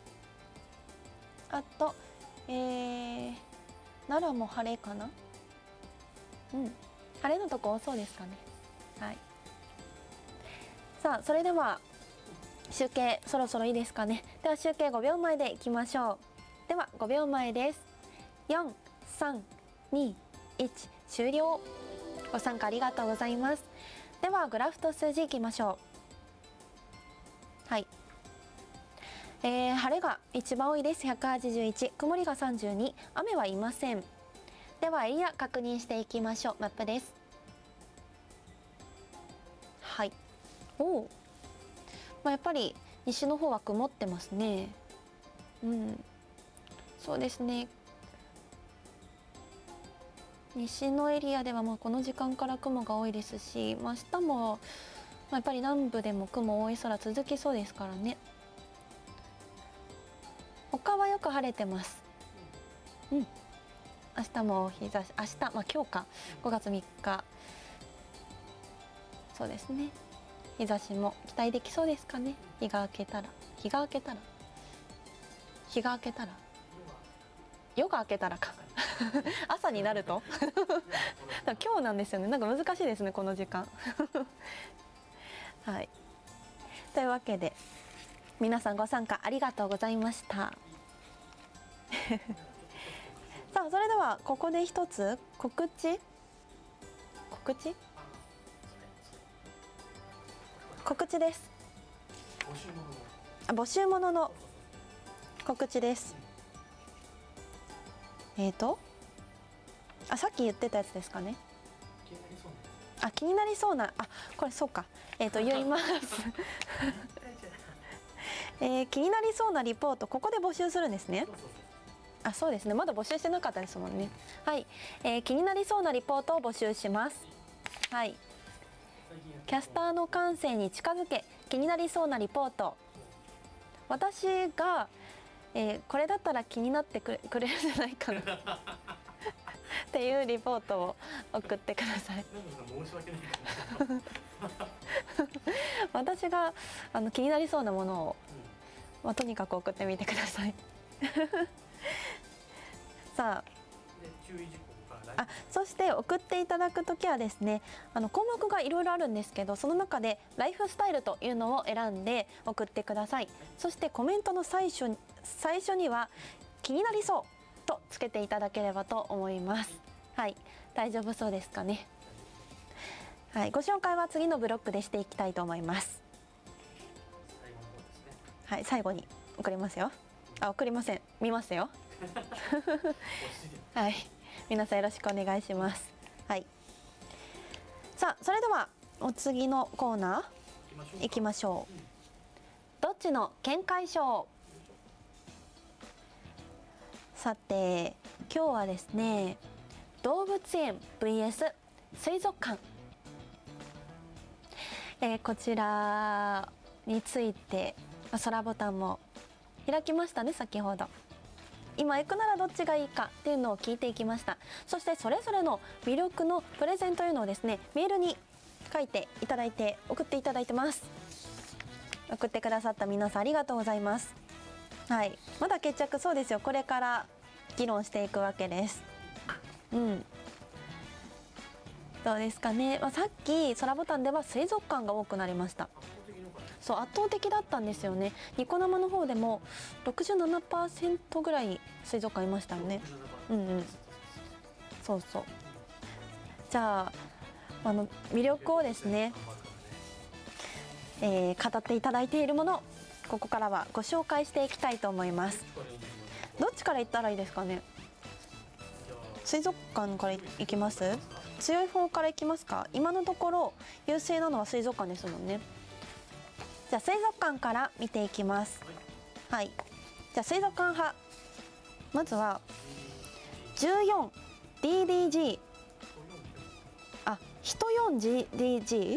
あと、えー、奈良も晴れかな。うん、晴れのとこ多そうですかね。はい。さあ、それでは集計そろそろいいですかね。では集計ごびょうまえでいきましょう。ではごびょうまえです。よん、さん、に、いち、終了。ご参加ありがとうございます。ではグラフと数字いきましょう。はい。えー、晴れが一番多いです。ひゃくはちじゅういち、曇りがさんじゅうに、雨はいません。ではエリア確認していきましょう。マップです。はい。おお、まあ、やっぱり西の方は曇ってますね。うん、そうですね。西のエリアではまあこの時間から雲が多いですし、まあ、明日もまあやっぱり南部でも雲多い空続きそうですからね。他はよく晴れてます。うん。明日も日差し、明日、まあ今日か、ごがつみっか。そうですね。日差しも期待できそうですかね。日が明けたら、日が明けたら、日が明けたら、夜が明けたらか。朝になると。今日なんですよね。なんか難しいですね、この時間。はい。というわけで。皆さんご参加ありがとうございました。さあ、それではここで一つ告知告知告知です。あ、募集ものの告知です。えーとあ、さっき言ってたやつですかね。あ、気になりそうな、あ、これそうか。えーと言います。えー、気になりそうなリポート、ここで募集するんですね。あ、そうですね。まだ募集してなかったですもんね。はい、えー、気になりそうなリポートを募集します。はい。キャスターの感性に近づけ、気になりそうなリポート。私が、えー、これだったら気になってくれ、くれるんじゃないかなっていうリポートを送ってください。私があの気になりそうなものを、まあ、とにかく送ってみてください。さあ、あ、そして送っていただくときはですね、あの項目がいろいろあるんですけど、その中でライフスタイルというのを選んで送ってください。そしてコメントの最初に最初には気になりそうとつけていただければと思います。はい、大丈夫そうですかね。はい、ご紹介は次のブロックでしていきたいと思います。はい、最後に送りますよ。あ、送りません。見ますよ。はい、皆さんよろしくお願いします。はい。さあ、それではお次のコーナー行きましょう。どっちの見解賞。さて、今日はですね、動物園 ブイエス 水族館、えー、こちらについて空ボタンも開きましたね、先ほど。今行くならどっちがいいかっていうのを聞いていきました。そしてそれぞれの魅力のプレゼンというのをですね、メールに書いていただいて送っていただいてます。送ってくださった皆さんありがとうございます。はい、まだ決着、そうですよ、これから議論していくわけです。うん、どうですかね、まあ、さっき空ボタンでは水族館が多くなりました。そう、圧倒的だったんですよね。ニコ生の方でも ろくじゅうななパーセント ぐらい水族館いましたよね。うんうん、そうそう。じゃあ、あの魅力をですね、えー、語っていただいているもの、ここからはご紹介していきたいと思います。どっちから言ったらいいですかね。水族館から行きます？強い方から行きますか？今のところ優勢なのは水族館ですもんね。じゃあ水族館から見ていきます。はい。じゃあ水族館派。まずは じゅうよんディーディージー。あ、じゅうよんディーディージー？ じゅう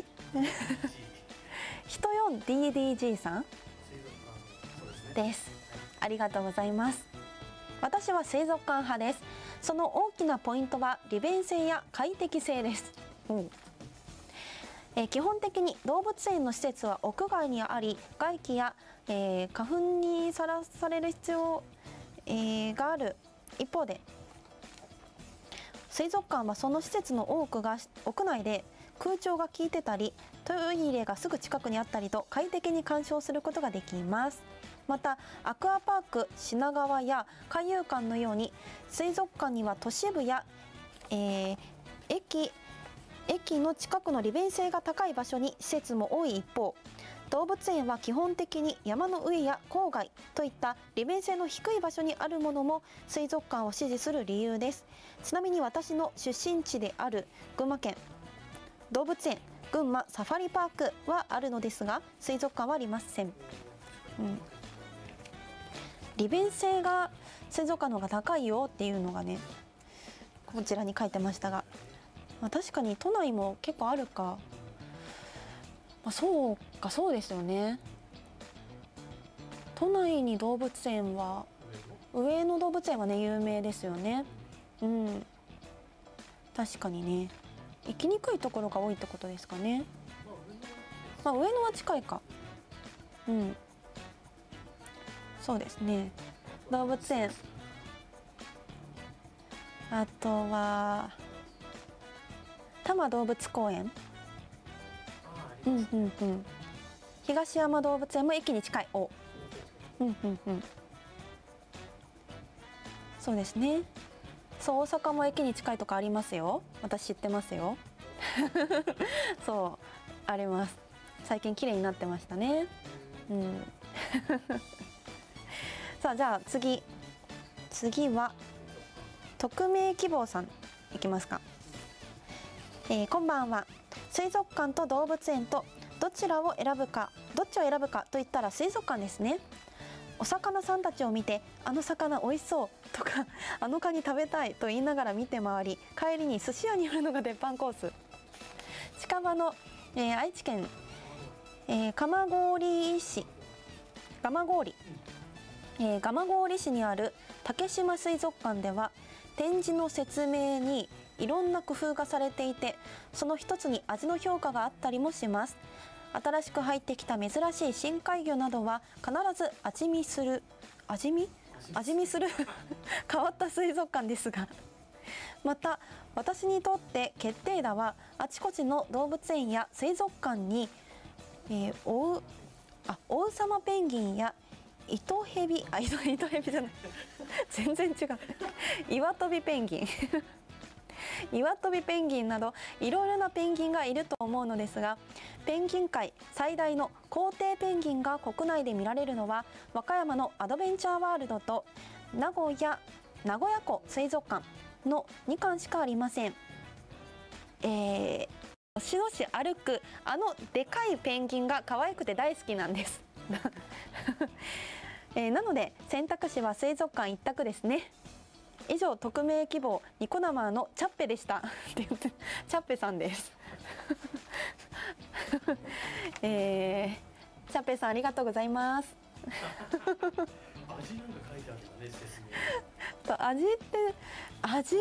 よんディーディージー さんです。ありがとうございます。私は水族館派です。その大きなポイントは利便性や快適性です。うんえー、基本的に動物園の施設は屋外にあり、外気や、えー、花粉にさらされる必要、えー、がある一方で、水族館はその施設の多くが屋内で空調が効いてたり、トイレがすぐ近くにあったりと快適に鑑賞することができます。またアクアパーク品川や海遊館のように水族館には都市部や、えー、駅駅の近くの利便性が高い場所に施設も多い一方、動物園は基本的に山の上や郊外といった利便性の低い場所にあるものも水族館を支持する理由です。ちなみに私の出身地である群馬県動物園群馬サファリパークはあるのですが、水族館はありません。うん、利便性が水族館の方が高いよっていうのがね、こちらに書いてましたが、まあ、確かに都内も結構あるか、まあ、そうか、そうですよね。都内に動物園は、上野動物園はね有名ですよね。うん、確かにね、行きにくいところが多いってことですかね。まあ上野は近いか。うん、そうですね。動物園、あとは多摩動物公園、うんうんうん、東山動物園も駅に近い。お、うんうんうん、そうですね。そう、大阪も駅に近いとかありますよ。私知ってますよ。そうあります。最近綺麗になってましたね。うん。さあ、じゃあ次次は匿名希望さんいきますか。えー、こんばんは。水族館と動物園とどちらを選ぶかどっちを選ぶかと言ったら水族館ですね。お魚さんたちを見て、あの魚美味しそうとかあのカニ食べたいと言いながら見て回り、帰りに寿司屋に寄るのが鉄板コース。近場の、えー、愛知県、えー、蒲郡市蒲郡、えー、蒲郡市にある竹島水族館では展示の説明にいろんな工夫がされていて、その一つに味の評価があったりもします。新しく入ってきた珍しい深海魚などは必ず味見する味見味見する変わった水族館ですが、また私にとって決定打はあちこちの動物園や水族館に、えー、おうあオウサマペンギンやイトヘビあイトイトヘビじゃない全然違うイワトビペンギンイワトビペンギンなどいろいろなペンギンがいると思うのですが、ペンギン界最大の皇帝ペンギンが国内で見られるのは和歌山のアドベンチャーワールドと名古屋名古屋港水族館のにかんしかありません。えー、しのし歩くあのでかいペンギンが可愛くて大好きなんです、えー、なので選択肢は水族館一択ですね。以上、匿名希望ニコ生のチャッペでしたって言ってチャッペさんです、えー、チャッペさんありがとうございます。 味なんか書いてあるんだね、説明。味って味？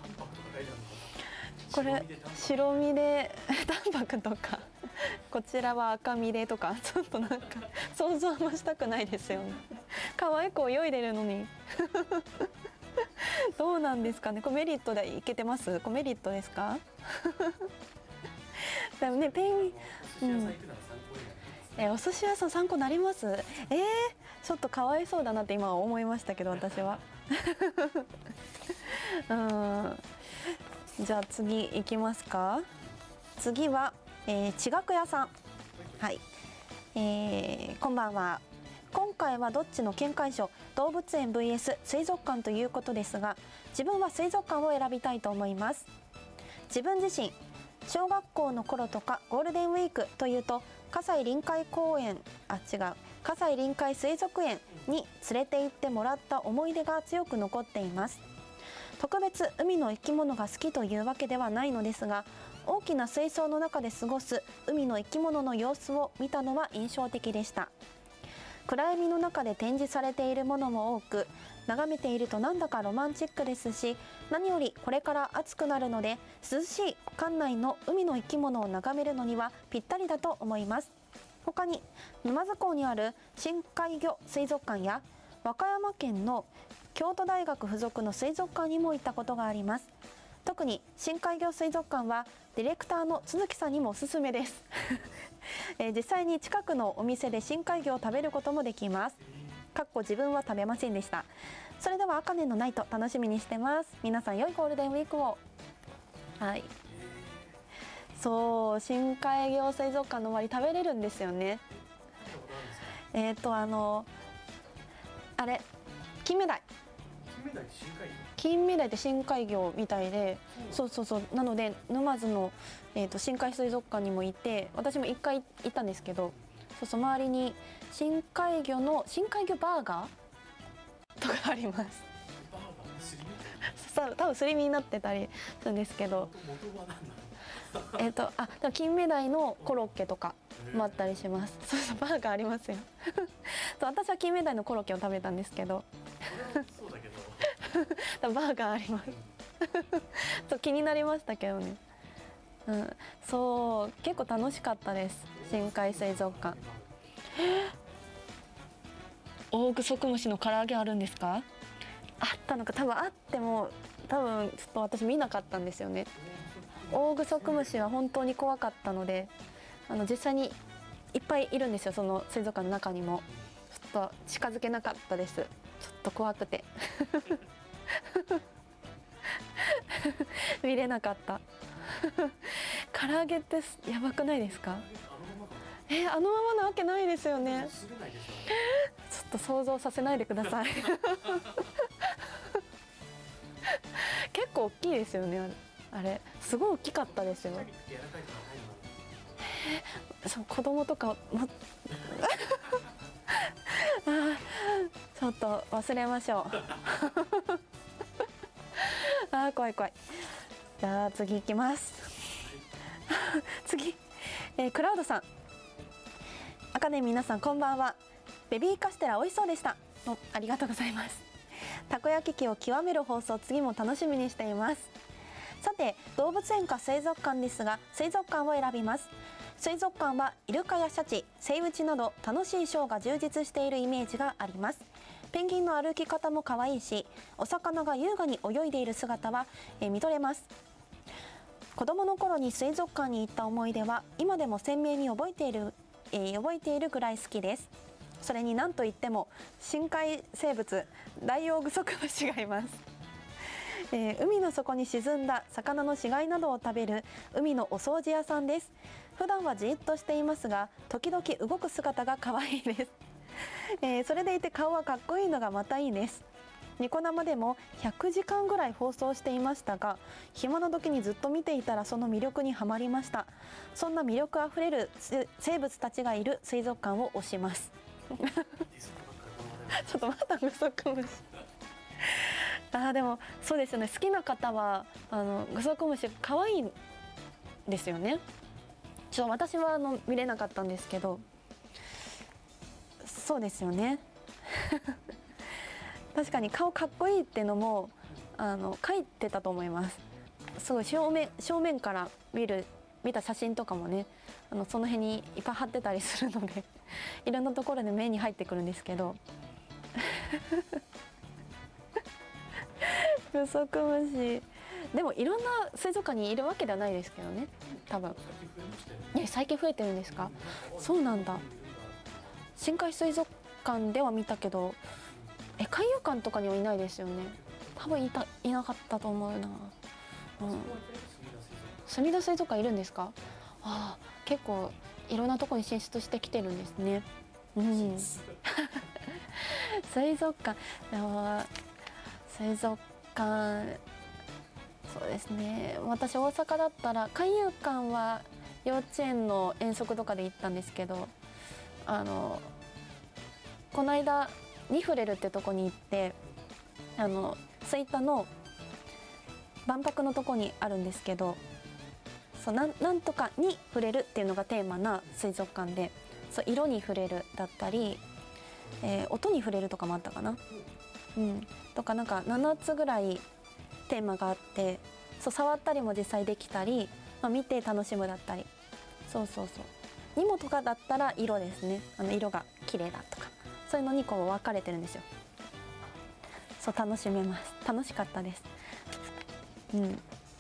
これ白身で淡白とかこちらは赤身でとか、ちょっとなんか想像もしたくないですよね。可愛く泳いでるのにどうなんですかね。これメリットでいけてます？これメリットですか？でもね、ペンギン、うん、えお寿司屋さん参考になります？えー、ちょっとかわいそうだなって今は思いましたけど、私は。うん、じゃあ次行きますか。次は、えー、地学屋さん。はい、えー、こんばんは。今回はどっちの見解書、動物園 ブイエス 水族館ということですが、自分は水族館を選びたいと思います。自分自身小学校の頃とかゴールデンウィークというと葛西臨海公園あ違う葛西臨海水族園に連れて行ってもらった思い出が強く残っています。特別海の生き物が好きというわけではないのですが、大きな水槽の中で過ごす海の生き物の様子を見たのは印象的でした。暗闇の中で展示されているものも多く、眺めているとなんだかロマンチックですし、何よりこれから暑くなるので涼しい館内の海の生き物を眺めるのにはぴったりだと思います。他に沼津港にある深海魚水族館や和歌山県の京都大学附属の水族館にも行ったことがあります。特に深海魚水族館はディレクターの都築さんにもおすすめです。えー、実際に近くのお店で深海魚を食べることもできます。かっこ自分は食べませんでした。それでは茜のナイト楽しみにしてます。皆さん良いゴールデンウィークを。はい。そう、深海魚水族館の終わり食べれるんですよね。えっとあのあれ金目鯛。金目鯛って深海魚みたいで、そうそうそう、なので沼津の、えー、と深海水族館にもいて、私も一回行ったんですけど、そうそう、周りに深海魚の深海魚バーガーとかあります。多分すり身になってたりするんですけど、えっとあでも金目鯛のコロッケとかもあったりします。そうそう、バーガーありますよ。そう、私は金目鯛のコロッケを食べたんですけど。バーガーあります。そう、気になりましたけどね。うん、そう、結構楽しかったです。深海水族館。オオグソクムシの唐揚げあるんですか？あったのか、多分あっても、多分ちょっと私見なかったんですよね。オオグソクムシは本当に怖かったので、あの実際にいっぱいいるんですよ、その水族館の中にも。ちょっと近づけなかったです。ちょっと怖くて。見れなかった。唐揚げってやばくないですか？えー、あのままなわけないですよね。ちょっと想像させないでください。結構大きいですよね、あれ。あれすごい大きかったですよ。えー、そう、子供とかもあ、ちょっと忘れましょう。あー、怖い怖い。じゃあ次行きます。次、えー、クラウドさん。あかね皆さんこんばんは。ベビーカステラ美味しそうでした。お、ありがとうございます。たこ焼き器を極める放送、次も楽しみにしています。さて、動物園か水族館ですが、水族館を選びます。水族館はイルカやシャチ、セイウチなど楽しいショーが充実しているイメージがあります。ペンギンの歩き方も可愛いし、お魚が優雅に泳いでいる姿は、えー、見とれます。子供の頃に水族館に行った思い出は今でも鮮明に覚えている、えー、覚えているぐらい好きです。それに何といっても深海生物ダイオウグソクムシがいます。えー、海の底に沈んだ魚の死骸などを食べる海のお掃除屋さんです。普段はじっとしていますが、時々動く姿が可愛いです。えー、それでいて顔はかっこいいのがまたいいです。ニコ生でもひゃくじかんぐらい放送していましたが、暇な時にずっと見ていたらその魅力にはまりました。そんな魅力あふれる生物たちがいる水族館を推します。ちょっとまたグソクムシ。あー、でもそうですよね。好きな方はあのグソクムシ可愛いんですよね。ちょっと私はあの見れなかったんですけど、そうですよね。確かに顔かっこいいっていうのもあの書いてたと思います。すごい正面正面から見る見た写真とかもね、あのその辺にいっぱい貼ってたりするのでいろんなところで目に入ってくるんですけど不足虫。でもいろんな水族館にいるわけではないですけどね、多分。ね、最近増えてるんですか。そうなんだ。深海水族館では見たけど、え海遊館とかにはいないですよね。多分いたいなかったと思うな。うん。すみだ水族館いるんですか。ああ、結構いろんなところに進出してきてるんですね。うん。水族館、でも水族館、そうですね。私大阪だったら海遊館は幼稚園の遠足とかで行ったんですけど、あのこの間ニフレルってとこに行って、あの吹田の万博のとこにあるんですけど、そうなんなんとかに触れるっていうのがテーマな水族館で、そう色に触れるだったり、えー、音に触れるとかもあったかな、うん、とかなんかななつぐらいテーマがあって、そう触ったりも実際できたり、まあ、見て楽しむだったり、そうそうそう、ニモとかだったら色ですね、あの色が綺麗だとか、そういうのにこう分かれてるんですよ。そう楽しめます。楽しかったです。うん。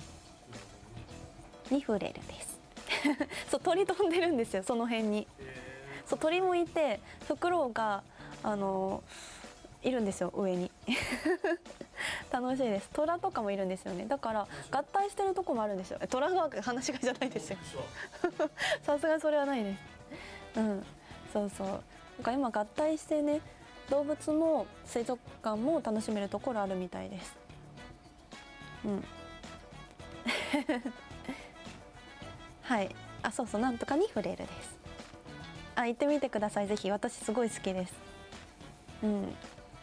ニフレルですそう鳥飛んでるんですよ、その辺に。そう鳥もいて、フクロウがあのいるんですよ、上に楽しいです。虎とかもいるんですよね。だから合体してるとこもあるんですよ。虎が話し飼いじゃないですよさすがにそれはないです。うん、そうそう。なんか今合体してね、動物も水族館も楽しめるところあるみたいです。うんはい、あ、そうそう、なんとかに触れるです。あ、行ってみてください、ぜひ。私すごい好きです。うん。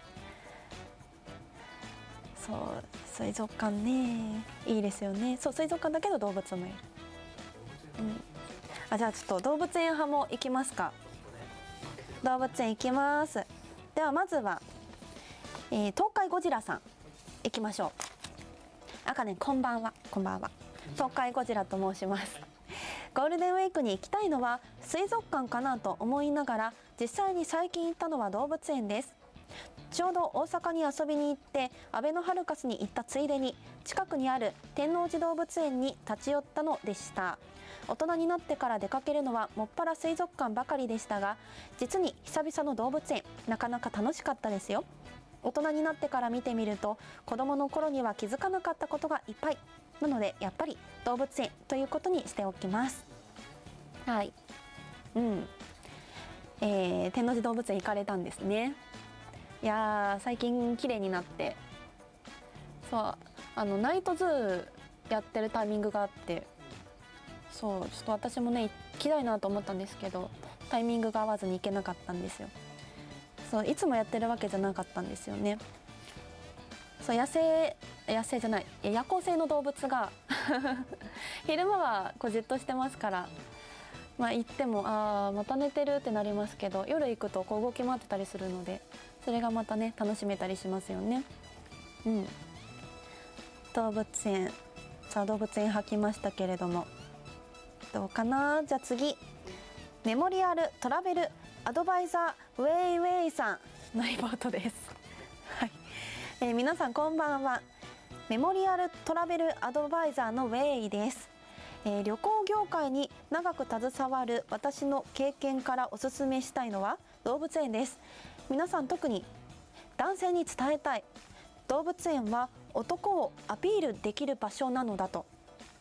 そう、水族館ね、いいですよね。そう、水族館だけど動物もいる。うん。あ、じゃあちょっと動物園派も行きますか。動物園行きます。ではまずは、えー、東海ゴジラさん行きましょう。あかね、こんばんは。こんばんは。東海ゴジラと申します。ゴールデンウィークに行きたいのは水族館かなと思いながら、実際に最近行ったのは動物園です。ちょうど大阪に遊びに行ってあべのハルカスに行ったついでに、近くにある天王寺動物園に立ち寄ったのでした。大人になってから出かけるのはもっぱら水族館ばかりでしたが、実に久々の動物園、なかなか楽しかったですよ。大人になってから見てみると、子供の頃には気づかなかったことがいっぱいなので、やっぱり動物園ということにしておきます。はい、うん、えー、天王寺動物園行かれたんですね。いやー、最近綺麗になって、そう、あのナイトズーやってるタイミングがあって、そう、ちょっと私もね行きたいなと思ったんですけど、タイミングが合わずに行けなかったんですよ。そう、いつもやってるわけじゃなかったんですよね。そう、野生野生じゃない夜行性の動物が昼間はこうじっとしてますから、まあ行ってもああまた寝てるってなりますけど、夜行くとこう動き回ってたりするので、それがまたね楽しめたりしますよね。うん。動物園、さあ動物園吐きましたけれども、どうかな。じゃあ次、メモリアルトラベルアドバイザーウェイウェイさんのリポートです。はい、えー、皆さんこんばんは。メモリアルトラベルアドバイザーのウェイです。えー、旅行業界に長く携わる私の経験からおすすめしたいのは動物園です。皆さん特に男性に伝えたい、動物園は男をアピールできる場所なのだと。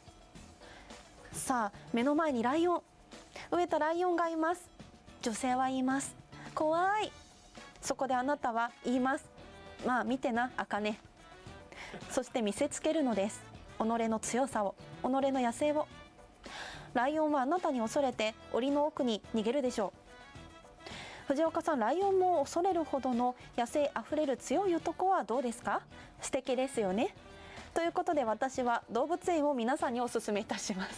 さあ目の前にライオン、飢えたライオンがいます。女性は言います。怖い。そこであなたは言います。まあ見てな、あかね。そして見せつけるのです。己の強さを、己の野生を。ライオンはあなたに恐れて檻の奥に逃げるでしょう。藤岡さん、ライオンも恐れるほどの野生あふれる強い男はどうですか？素敵ですよね。ということで私は動物園を皆さんにお勧めいたします。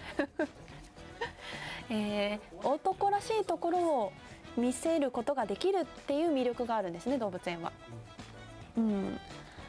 えー、男らしいところを見せることができるっていう魅力があるんですね、動物園は。うん。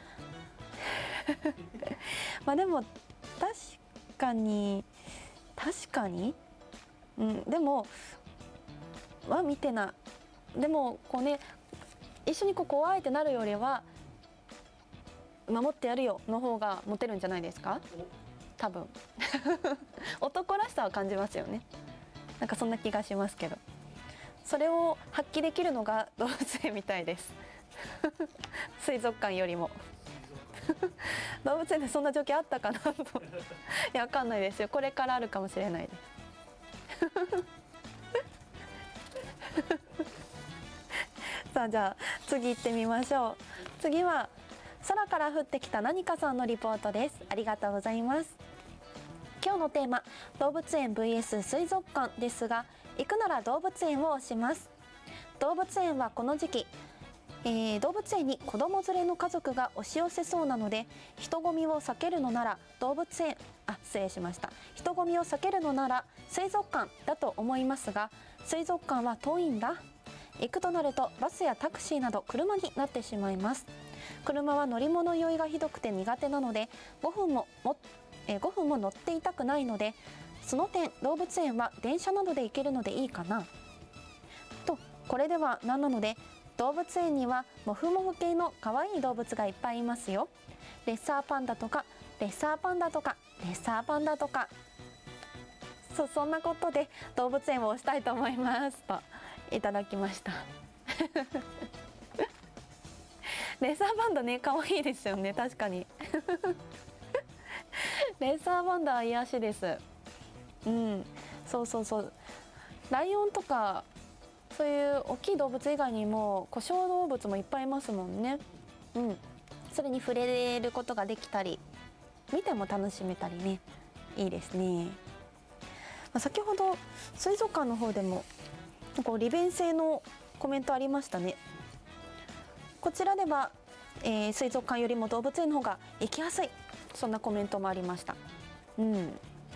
まあでも確かに確かに、うん、でもは見てな、でもこうね、一緒にこう怖いってなるよりは守ってやるよの方がモテるんじゃないですか、多分男らしさは感じますよね。なんかそんな気がしますけど、それを発揮できるのが動物園みたいです水族館よりも動物園でそんな状況あったかなといや、わかんないですよ。これからあるかもしれないですさあ、じゃあ次行ってみましょう。次は空から降ってきた何かさんのリポートです。ありがとうございます。今日のテーマ、動物園 ブイエス 水族館ですが、行くなら動物園を推します。動物園はこの時期、えー、動物園に子供連れの家族が押し寄せそうなので、人混みを避けるのなら動物園あ失礼しました人混みを避けるのなら水族館だと思いますが、水族館は遠いんだ。行くとなるとバスやタクシーなど車になってしまいます。車は乗り物酔いがひどくて苦手なので、ごふんももえー、ごふんも乗っていたくないので、その点動物園は電車などで行けるのでいいかなと。これではなんなので、動物園にはモフモフ系の可愛い動物がいっぱいいますよ。レッサーパンダとかレッサーパンダとかレッサーパンダとか、そそんなことで動物園を推したいと思いますといただきましたレッサーパンダね、可愛いですよね、確かにレッサーパンダは癒しです。うん、そうそうそう。ライオンとかそういう大きい動物以外にも小小動物もいっぱいいますもんね。うん、それに触れることができたり、見ても楽しめたりね、いいですね。まあ、先ほど水族館の方でもこう利便性のコメントありましたね。こちらでは、えー、水族館よりも動物園の方が行きやすい、そんなコメントもありました。うん。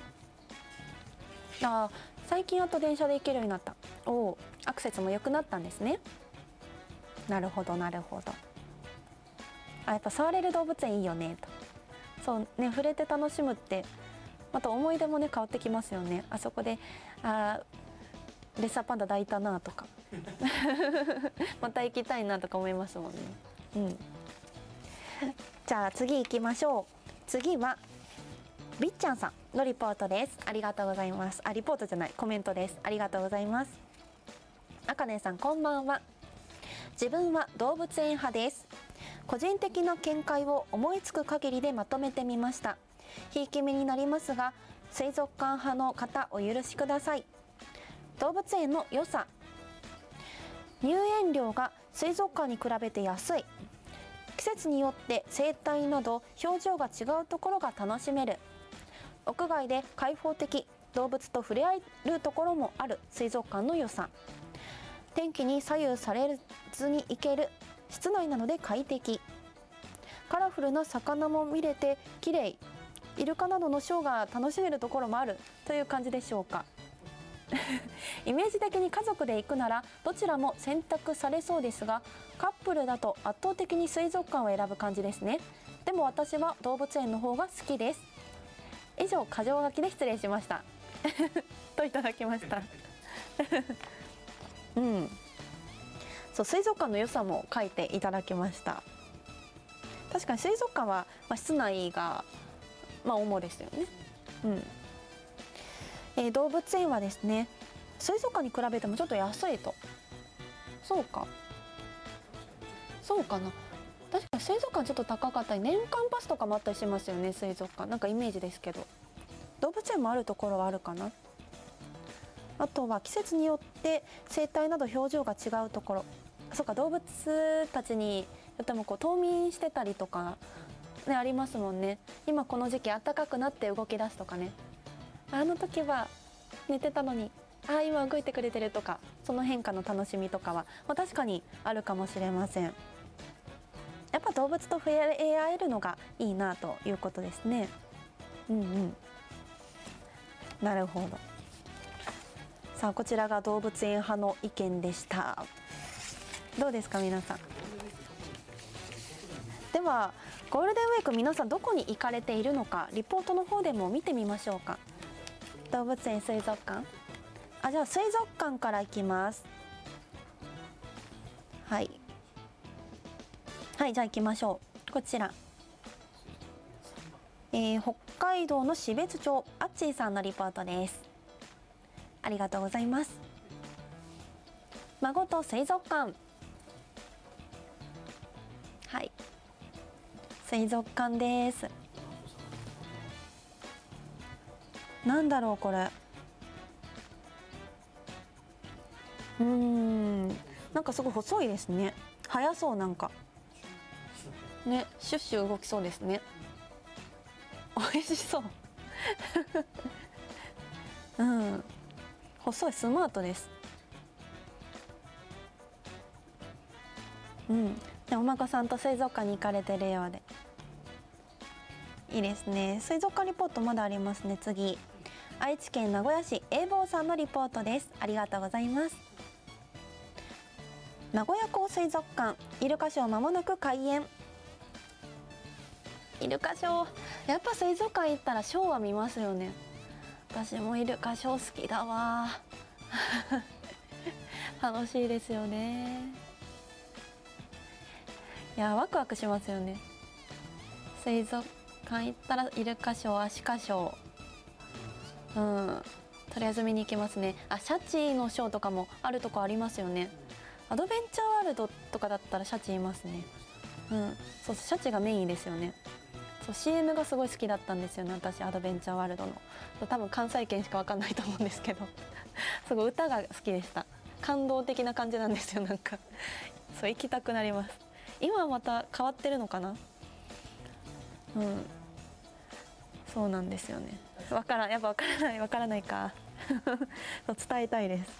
あ、最近やっと電車で行けるようになった。おお、アクセスも良くなったんですね。なるほどなるほど。あ、やっぱ触れる動物園いいよねと。そうね、触れて楽しむってまた思い出もね変わってきますよね。あそこであレッサーパンダ抱いたなとかまた行きたいなとか思いますもんね。うん。じゃあ次行きましょう。次はびっちゃんさんのリポートです。ありがとうございます。あ、リポートじゃない、コメントです。ありがとうございます。あかねさん、こんばんは。自分は動物園派です。個人的な見解を思いつく限りでまとめてみました。ひいき目になりますが、水族館派の方お許しください。動物園の良さ。入園料が水族館に比べて安い。季節によって生態など表情が違うところが楽しめる。屋外で開放的、動物と触れ合えるところもある水族館の良さ。天気に左右されずに行ける、室内なので快適。カラフルな魚も見れて綺麗。イルカなどのショーが楽しめるところもあるという感じでしょうかイメージ的に家族で行くならどちらも選択されそうですが、カップルだと圧倒的に水族館を選ぶ感じですね。でも私は動物園の方が好きです。以上、箇条書きで失礼しましたといただきましたうん、そう水族館の良さも書いていただきました。確かに水族館は、まあ、室内が、まあ、主ですよね。うんえー、動物園はですね、水族館に比べてもちょっと安いと。そうかそうかな。確かに水族館ちょっと高かったり、年間パスとかもあったりしますよね、水族館。なんかイメージですけど、動物園もあるところはあるかな。あとは季節によって生態など表情が違うところ。そうか、動物たちによってもこう冬眠してたりとか、ね、ありますもんね。今この時期暖かくなって動き出すとかね、あの時は寝てたのにあ今動いてくれてるとか、その変化の楽しみとかは、まあ、確かにあるかもしれません。やっぱ動物と触れ合えるのがいいなということですね。うんうん、なるほど。さあ、こちらが動物園派の意見でした。どうですか皆さん。ではゴールデンウィーク皆さんどこに行かれているのか、リポートの方でも見てみましょうか。動物園、水族館。あ、じゃあ水族館から行きます。はいはい、じゃあ行きましょう。こちらえー、北海道の標津町あっちーさんのリポートです。ありがとうございます。孫と水族館、はい、水族館です。なんだろうこれ、うーん、なんかすごい細いですね。速そう、なんかね、シュッシュ動きそうですね。美味しそううん、細い、スマートです。うん、でお孫さんと水族館に行かれてるようでいいですね。水族館リポートまだありますね。次、愛知県名古屋市英坊さんのリポートです。ありがとうございます。名古屋港水族館イルカショーまもなく開園。イルカショー、やっぱ水族館行ったらショーは見ますよね。私もイルカショー好きだわ楽しいですよね。いや、ワクワクしますよね。水族館行ったらイルカショー、アシカショー、うん、とりあえず見に行きますね。あ、シャチのショーとかもあるとこありますよね。アドベンチャーワールドとかだったらシャチいますね。うん、そう、シャチがメインですよね。そう、 シーエム がすごい好きだったんですよね、私。アドベンチャーワールドの、多分関西圏しかわかんないと思うんですけどすごい歌が好きでした。感動的な感じなんですよ、なんかそう、行きたくなります。今はまた変わってるのかな。うん、そうなんですよね。わからん、やっぱわからない、わからないかそう伝えたいです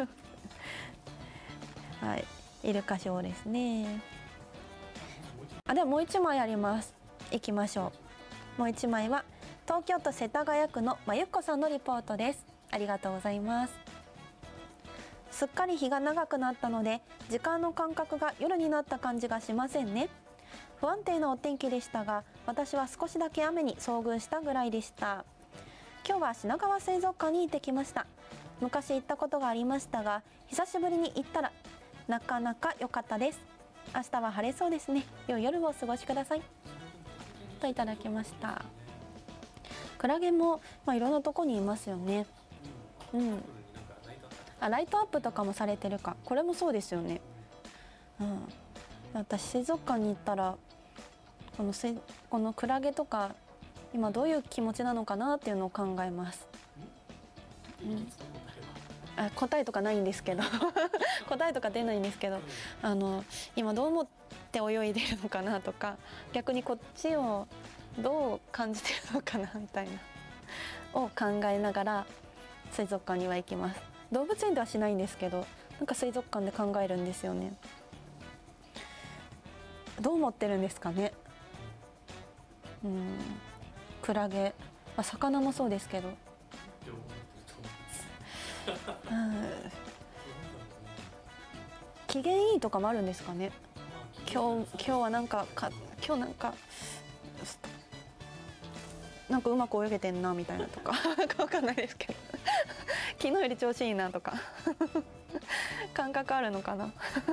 はい、イルカショーですね。あ、ではもう一枚あります。行きましょう。もう一枚は東京都世田谷区のまゆっこさんのリポートです。ありがとうございます。すっかり日が長くなったので時間の感覚が夜になった感じがしませんね。不安定なお天気でしたが、私は少しだけ雨に遭遇したぐらいでした。今日は品川水族館に行ってきました。昔行ったことがありましたが、久しぶりに行ったらなかなか良かったです。明日は晴れそうですね。良い夜をお過ごしくださいといただきました。クラゲも、まあ、いろんなとこにいますよね。うん、あ、ライトアップとかもされてるか。これもそうですよね。うん、私水族館に行ったらこのせこのクラゲとか今どういう気持ちなのかなっていうのを考えます。うん、あ、答えとかないんですけど答えとか出ないんですけど、あの今どう思って泳いでるのかなとか、逆にこっちをどう感じてるのかなみたいなを考えながら水族館には行きます。動物園ではしないんですけど、なんか水族館で考えるんですよね。どう思ってるんですかね。うん、クラゲ、まあ、魚もそうですけど、うん、機嫌いいとかもあるんですかね。今日今日はなんかか今日なんかなんかうまく泳げてんなみたいなとかわかんないですけど昨日より調子いいなとか感覚あるのかな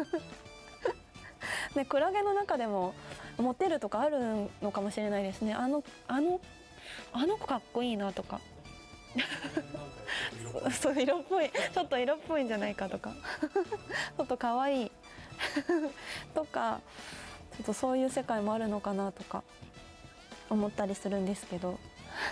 ね、クラゲの中でもモテるとかあるのかもしれないですね。あのあのあの子かっこいいなとかそう色っぽい、ちょっと色っぽいんじゃないかとかちょっと可愛いとか、ちょっとそういう世界もあるのかなとか思ったりするんですけど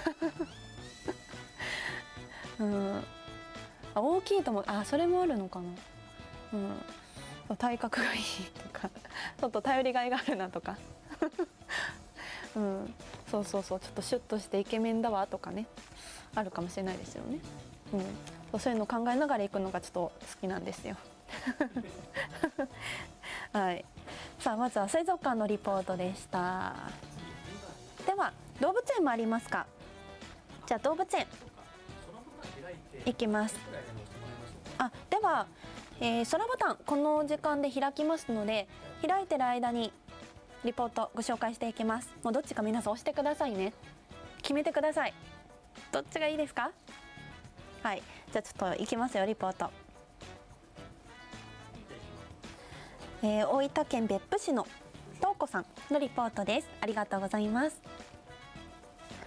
うん、あ、大きいとも、あ、それもあるのかな。うん、体格がいいとかちょっと頼りがいがあるなとかうん、そうそうそう、ちょっとシュッとしてイケメンだわとかね、あるかもしれないですよね。うん、そういうのを考えながら行くのがちょっと好きなんですよはい、さあまずは水族館のリポートでした。では動物園もありますか。じゃあ動物園行きます。あ、では、えー、空ボタンこの時間で開きますので、開いてる間にリポートご紹介していきます。もうどっちか皆さん押してくださいね。決めてください。どっちがいいですか。はい、じゃあちょっと行きますよ、リポート。えー、大分県別府市のとうこさんのリポートです。ありがとうございます。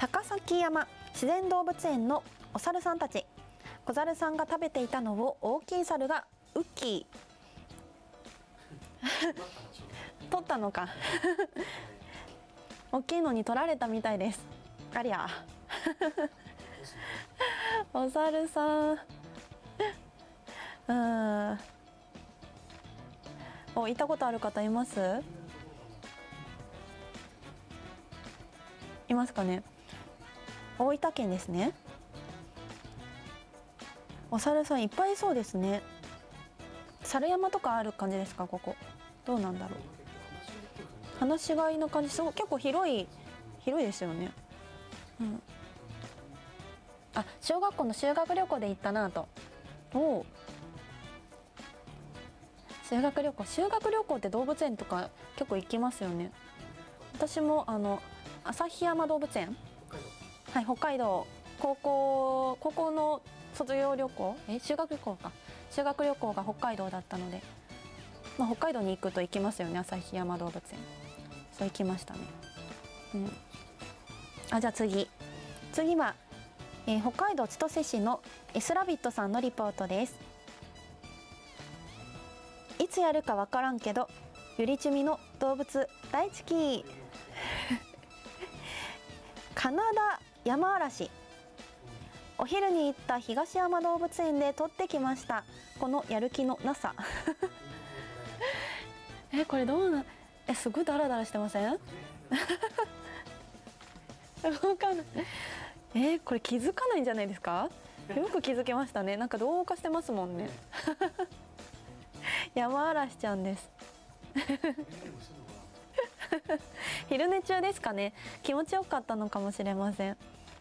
高崎山自然動物園のお猿さんたち。小猿さんが食べていたのを大きい猿がウッキー取ったのか大きいのに取られたみたいです。ありゃお猿さんうんお、行ったことある方います？いますかね。大分県ですね。お猿さんいっぱいいそうですね。猿山とかある感じですか、ここ。どうなんだろう。放し飼いの感じ、すごい結構広い広いですよね。うん。あ、小学校の修学旅行で行ったなと。おお。修学旅行、修学旅行って動物園とか結構行きますよね。私もあの旭山動物園、はい、北海道、高校高校の卒業旅行、え修学旅行か修学旅行が北海道だったので、まあ、北海道に行くと行きますよね、旭山動物園。そう行きましたね。うん。あ、じゃあ次次は、えー、北海道千歳市のエスラビットさんのリポートです。いつやるかわからんけどゆりちゅみの動物大好きカナダ山嵐。お昼に行った東山動物園で撮ってきました。このやる気のなさえ、これどうな、え、すごいダラダラしてませんわかんない。えー、これ気づかないんじゃないですか。よく気づけましたね。なんか同化してますもんね山嵐ちゃんです昼寝中ですかね。気持ちよかったのかもしれません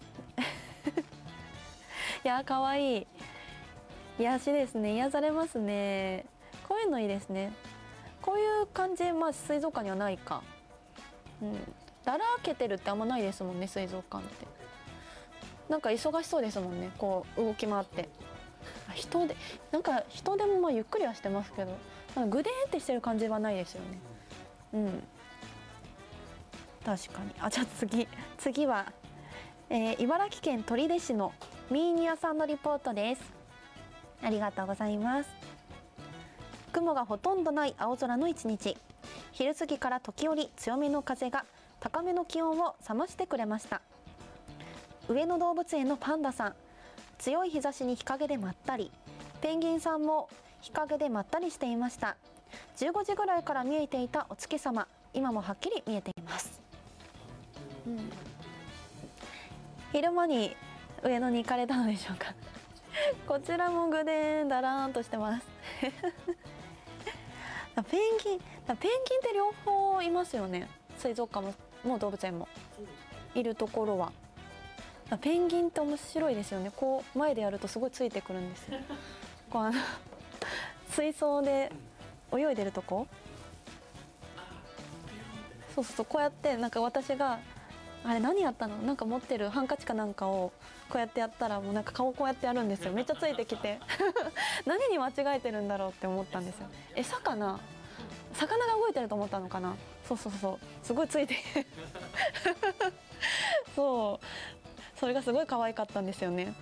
いやー、かわいい。癒しですね。癒されますね。こういうのいいですね。こういう感じ、まあ水族館にはないか。うん。だらけてるってあんまないですもんね、水族館って。なんか忙しそうですもんね、こう動き回って。人で、なんか人でもまあゆっくりはしてますけど、なんかグデーってしてる感じはないですよね。うん。確かに。あ、じゃあ次次は、えー、茨城県取手市のミーニアさんのリポートです。ありがとうございます。雲がほとんどない青空の一日。昼過ぎから時折強めの風が高めの気温を冷ましてくれました。上野動物園のパンダさん、強い日差しに日陰でまったり、ペンギンさんも日陰でまったりしていました。じゅうごじぐらいから見えていたお月様、今もはっきり見えています。うん、昼間に上野に行かれたのでしょうかこちらもぐでんだらーんとしてますペンギンペンギンって両方いますよね。水族館ももう動物園もいるところは。ペンギンって面白いですよね。こう前でやるとすごいついてくるんですよこうあの水槽で泳いでるとこ、そうそうそう、こうやってなんか私があれ何やったの、なんか持ってるハンカチかなんかをこうやってやったら、もうなんか顔こうやってやるんですよ。めっちゃついてきて何に間違えてるんだろうって思ったんですよ。餌かな、魚が動いてると思ったのかな。そうそうそう、すごいついてそうそれがすごい可愛かったんですよね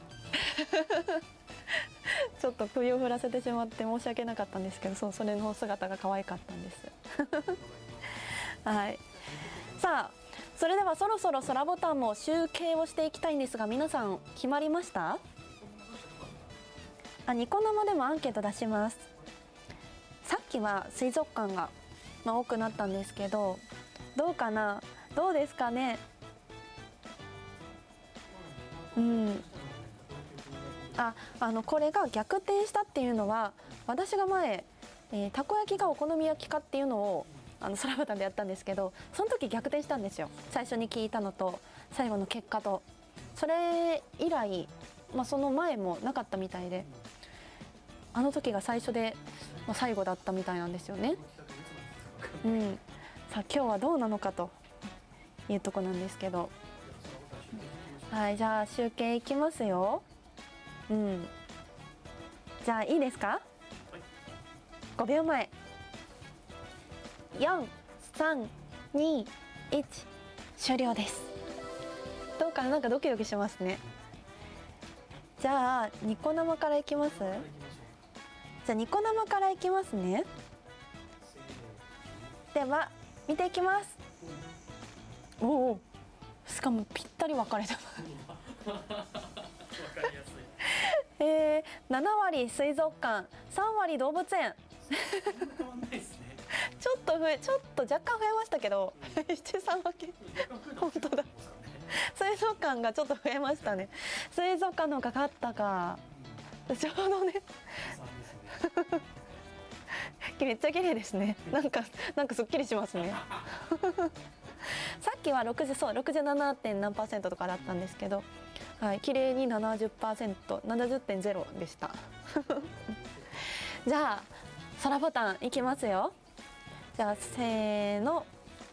ちょっと首を振らせてしまって申し訳なかったんですけど、そう、それの姿が可愛かったんですはい、さあそれではそろそろ空ボタンも集計をしていきたいんですが、皆さん決まりました？あ、ニコ生でもアンケート出します。さっきは水族館が、まあ、多くなったんですけど、どうかな、どうですかね。うん、あ、あのこれが逆転したっていうのは、私が前、えー、たこ焼きがお好み焼きかっていうのをあの空ボタンでやったんですけど、その時逆転したんですよ。最初に聞いたのと最後の結果と。それ以来、まあ、その前もなかったみたいで、あの時が最初で、まあ、最後だったみたいなんですよね。うん、さあ今日はどうなのかというとこなんですけど、はい、じゃあ集計いきますよ。うん、じゃあいいですか。ごびょうまえ、よん、さん、に、いち、終了です。 どうかな、なんかドキドキしますね。じゃあニコ生からいきます。じゃあニコ生からいきますね。では見ていきます。おお、しかもぴったり分かれてますえー、ななわり水族館、さんわり動物園ちょっと増え、ちょっと若干増えましたけどななさん分け本当だ水族館がちょっと増えましたね。水族館の方が勝ったか。ちょうどねめっちゃ綺麗ですね。なんかなんかすっきりしますねさっきはろくじゅう、そう ろくじゅうなな. 点何パーセントとかだったんですけど、はい、綺麗に ななじゅっパーセント、ななじゅってんゼロ でしたじゃあ空ボタンいきますよ。じゃあせーの、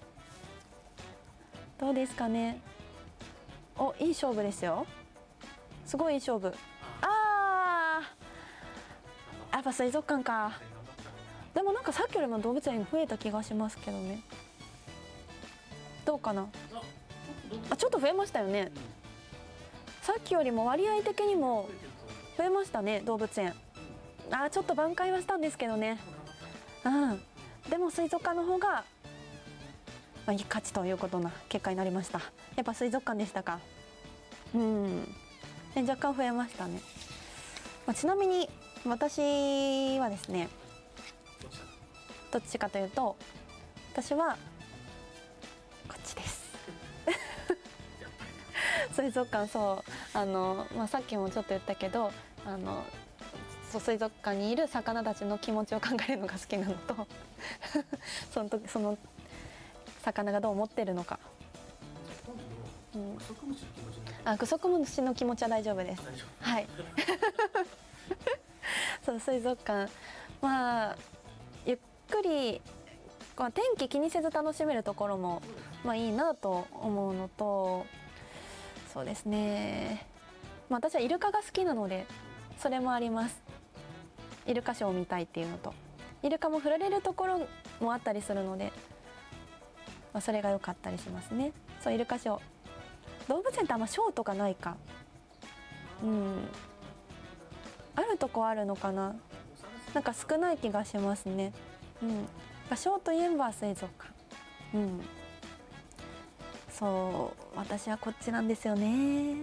どうですかね。お、いい勝負ですよ。すごいいい勝負。あー、やっぱ水族館か。でもなんかさっきよりも動物園増えた気がしますけどね。どうかな。あ、ちょっと増えましたよね。さっきよりも割合的にも増えましたね、動物園。あー、ちょっと挽回はしたんですけどね。うん、でも水族館の方が、まあ、いい勝ちということな結果になりました。やっぱ水族館でしたか。うん、で若干増えましたね。まあ、ちなみに私はですね、どっちかというと私はこっちです水族館、そうあの、まあ、さっきもちょっと言ったけど、あのそう水族館にいる魚たちの気持ちを考えるのが好きなのとその時その魚がどう思ってるのか。うん、あ、グソクムシの気持ちは大丈夫です。はいそう水族館、まあゆっくり、まあ、天気気にせず楽しめるところもまあいいなと思うのと、そうですね、まあ、私はイルカが好きなのでそれもあります。イルカショーを見たいっていうのと、イルカも触られるところもあったりするので、まあ、それが良かったりしますね。そう、イルカショー、動物園ってあんまショーとかないか。うん、あるとこあるのかな。なんか少ない気がしますね。うん、ショーといえば水族館。うん、そう私はこっちなんですよね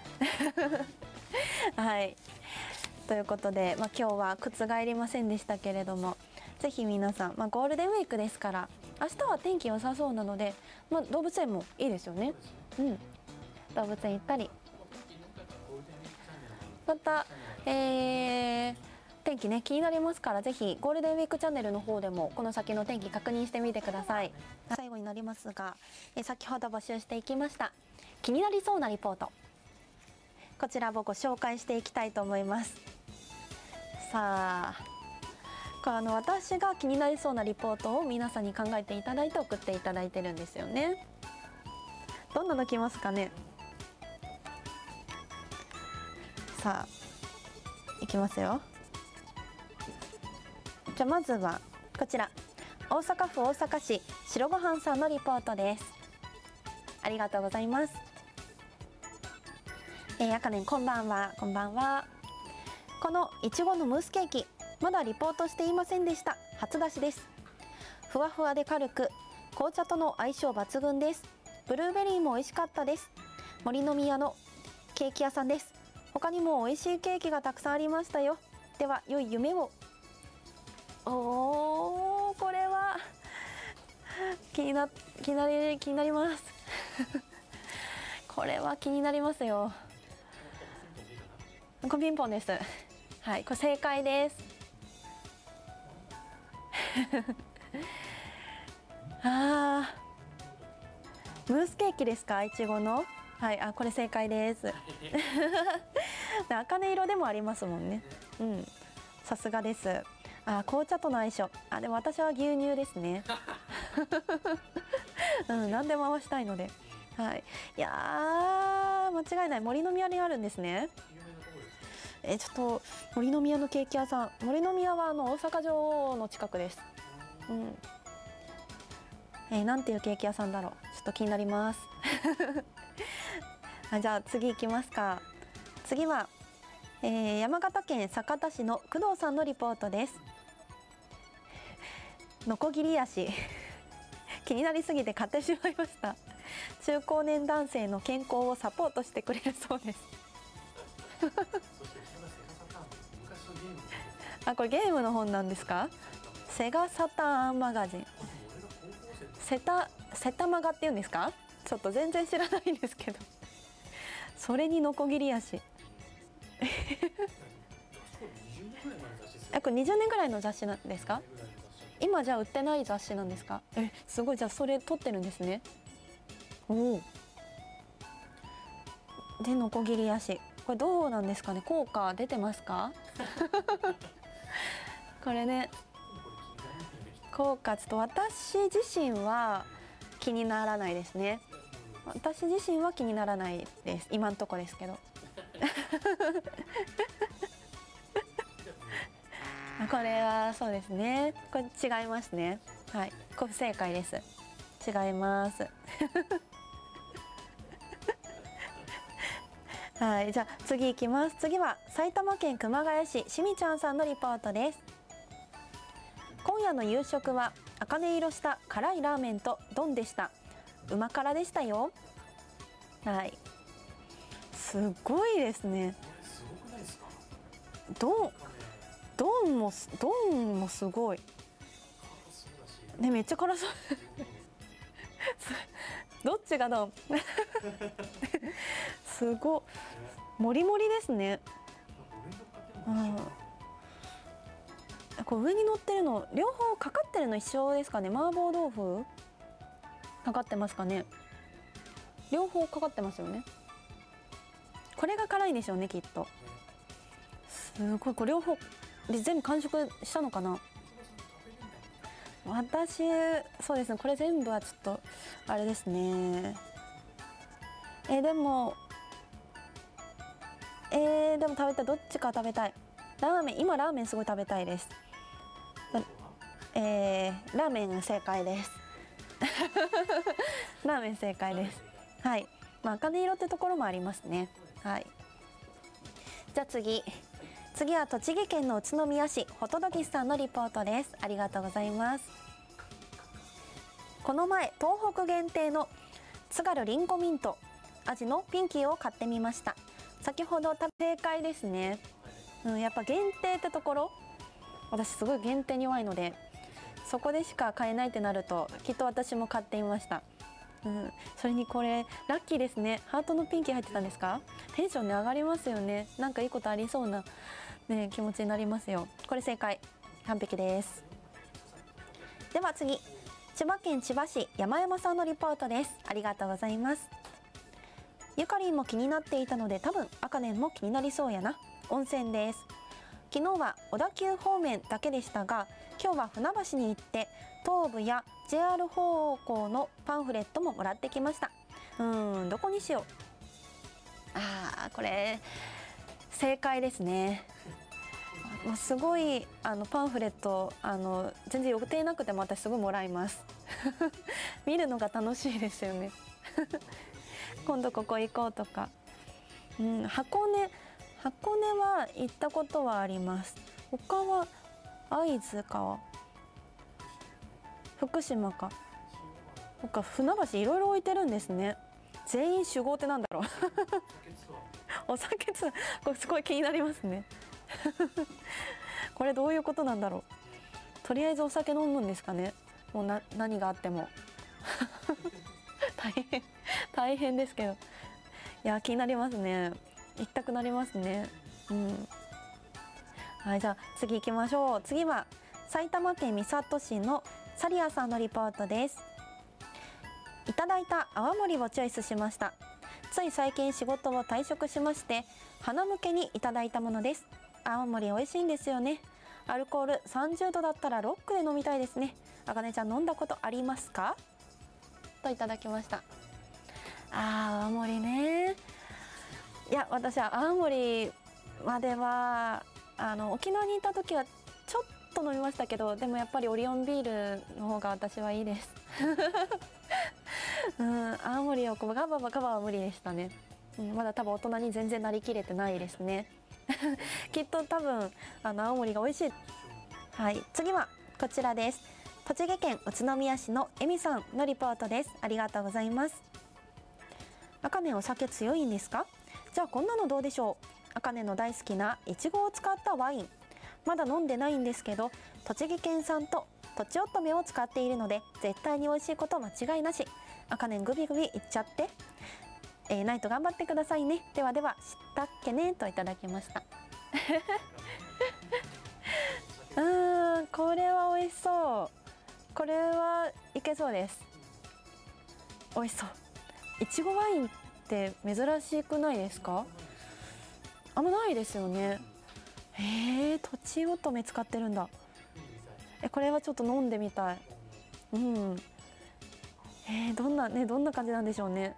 はいということで、まあ、今日は覆りませんでしたけれども、ぜひ皆さん、まあ、ゴールデンウィークですから明日は天気良さそうなので、まあ、動物園もいいですよね。うん、動物園行ったり、また、えー、天気ね気になりますから、ぜひゴールデンウィークチャンネルの方でもこの先の天気確認してみてください。最後になりますが、え先ほど募集していきました気になりそうなリポート、こちらをご紹介していきたいと思います。さあ、これあの私が気になりそうなリポートを皆さんに考えていただいて送っていただいてるんですよね。どんなの来ますかね。さあいきますよ。じゃあまずはこちら、大阪府大阪市白ごはんさんのリポートです。ありがとうございます。えー、あかねんこんばんは。こんばんは。このいちごのムースケーキまだリポートしていませんでした。初出しです。ふわふわで軽く紅茶との相性抜群です。ブルーベリーも美味しかったです。森の宮のケーキ屋さんです。他にも美味しいケーキがたくさんありましたよ。では良い夢を。おー、これは気にな気になり気になりますこれは気になりますよ。これピンポンです。はい、これ正解ですあー、ムースケーキですか、いちごの。はい、あ、これ正解です茜色でもありますもんね。うん、さすがです。あ、紅茶との相性。あ、でも私は牛乳ですねうん、何でも合わしたいので。はい、いやー間違いない。森の宮にあるんですね。え、ちょっと森の宮のケーキ屋さん、森の宮はあの大阪城の近くです。うん、えー、なんていうケーキ屋さんだろう、ちょっと気になりますあ、じゃあ次行きますか。次は、えー、山形県酒田市の工藤さんのリポートです。ノコギリ足気になりすぎて買ってしまいました。中高年男性の健康をサポートしてくれるそうですあ、これゲームの本なんですか？セガサターンマガジン、セタセタマガっていうんですか？ちょっと全然知らないんですけどそれにノコギリ足え、これにじゅうねんぐらいの雑誌なんですか？今じゃあ売ってない雑誌なんですか？え、すごい。じゃあそれ撮ってるんですね。おお。でノコギリ足、これどうなんですかね？効果出てますか？これね、効果ちょっと私自身は気にならないですね。私自身は気にならないです。今んとこですけど。これはそうですね。これ違いますね。はい、これ不正解です。違います。はい、じゃあ次いきます。次は埼玉県熊谷市しみちゃんさんのリポートです。今夜の夕食は茜色した辛いラーメンと丼でした。うま辛でしたよ。はい。すごいですね。 すごくないですか？ 丼、丼も丼もすごい。ね、めっちゃ辛そう。どっちが丼？すごい。もりもりですね。うん。こう上に乗ってるの両方かかってるの一緒ですかね？麻婆豆腐かかってますかね？両方かかってますよね。これが辛いんでしょうね、きっと。すごい。これ両方で全部完食したのかな？私そうですね、これ全部はちょっとあれですね。えでもえー、でも食べたい。どっちか食べたい。ラーメン、今ラーメンすごい食べたいです。えー、ラーメン正解ですラーメン正解です。はい、まあ茜色ってところもありますね。はい、じゃあ次次は栃木県の宇都宮市ホトドギスさんのリポートです。ありがとうございます。この前東北限定の津軽りんごミント味のピンキーを買ってみました。先ほど食べ正解ですね。うん、やっぱ限定ってところ、私すごい限定に弱いので、そこでしか買えないってなるときっと私も買ってみました。うん、それにこれラッキーですね。ハートのピンキー入ってたんですか？テンションね上がりますよね。なんかいいことありそうな、ね、気持ちになりますよ。これ正解、完璧です。では次、千葉県千葉市山山さんのリポートです。ありがとうございます。ゆかりんも気になっていたので多分あかねんも気になりそうやな。温泉です。昨日は小田急方面だけでしたが、今日は船橋に行って東武や ジェイアール 方向のパンフレットももらってきました。うーん、どこにしよう。あー、これ正解ですね。すごいあのパンフレット、あの全然予定なくても私すごいもらいます見るのが楽しいですよね今度ここ行こうとか、うん、箱根箱根は行ったことはあります。他は会津か福島か、そっか、船橋いろいろ置いてるんですね。全員集合ってなんだろうお酒ツアー、これすごい気になりますねこれどういうことなんだろう。とりあえずお酒飲むんですかね。もうな何があっても大変大変ですけど、いや気になりますね。行きたくなりますね。うん。はい、じゃあ次行きましょう。次は埼玉県三郷市のサリアさんのリポートです。いただいた泡盛をチョイスしました。つい最近仕事を退職しまして花向けにいただいたものです。泡盛美味しいんですよね。アルコールさんじゅうどだったらロックで飲みたいですね。あかねちゃん飲んだことありますか？といただきました。あー、泡盛ね。いや、私は青森まではあの沖縄にいた時はちょっと飲みましたけど、でもやっぱりオリオンビールの方が私はいいですうん、青森をこうガババガバは無理でしたね。 うん、まだ多分大人に全然なりきれてないですねきっと多分あの青森が美味しい。はい、次はこちらです。栃木県宇都宮市のえみさんのリポートです。ありがとうございます。あかねお酒強いんですか？じゃあこんなのどうでしょう。あかねの大好きないちごを使ったワイン、まだ飲んでないんですけど、栃木県産ととちおとめを使っているので絶対に美味しいこと間違いなし。あかねグビグビいっちゃって、えー、ナイト頑張ってくださいね。ではでは、したっけねといただきましたうーん、これは美味しそう。これはいけそうです。美味しそう。いちごワインって珍しくないですか？あんまないですよね。へえ、とちおとめ使ってるんだ。え、これはちょっと飲んでみたい。うん。えー、どんなね、どんな感じなんでしょうね。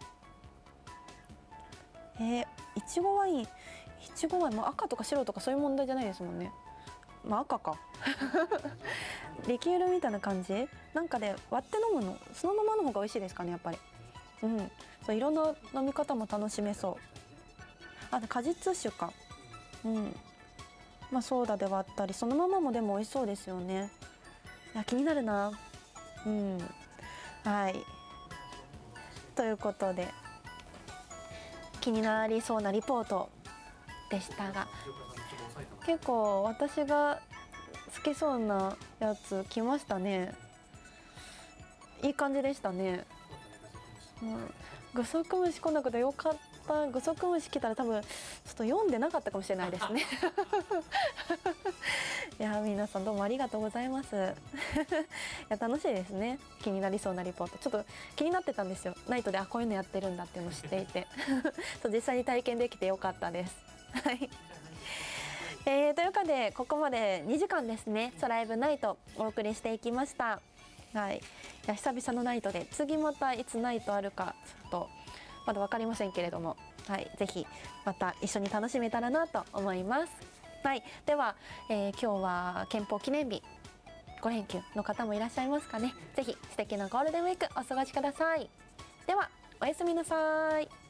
えー、いちごワイン、いちごワイン、まあ、赤とか白とかそういう問題じゃないですもんね。まあ赤かリキュールみたいな感じなんかで割って飲むの、そのままの方が美味しいですかね、やっぱり。うん、そう、いろんな飲み方も楽しめそう。あ、果実酒か。うん、まあソーダで割ったりそのままもでも美味しそうですよね。いや、気になるな。うん、はい、ということで気になりそうなリポートでしたが、結構私が好きそうなやつ来ましたね。いい感じでしたね。うん、グソクムシ来なくてよかった。グソクムシ来たら多分ちょっと読んでなかったかもしれないですねいや、皆さんどうもありがとうございますいや、楽しいですね。気になりそうなリポート、ちょっと気になってたんですよ。ナイトで、あ、こういうのやってるんだっていうのを知っていてそう、実際に体験できてよかったですはいえー、というかでここまでにじかんですね、ソライブナイトお送りしていきました。はい、いや、久々のナイトで、次またいつナイトあるかちょっとまだ分かりませんけれども、はい、ぜひまた一緒に楽しめたらなと思います。はい、では、えー、今日は憲法記念日ご連休の方もいらっしゃいますかね。ぜひ素敵なゴールデンウィークお過ごしください。ではおやすみなさい。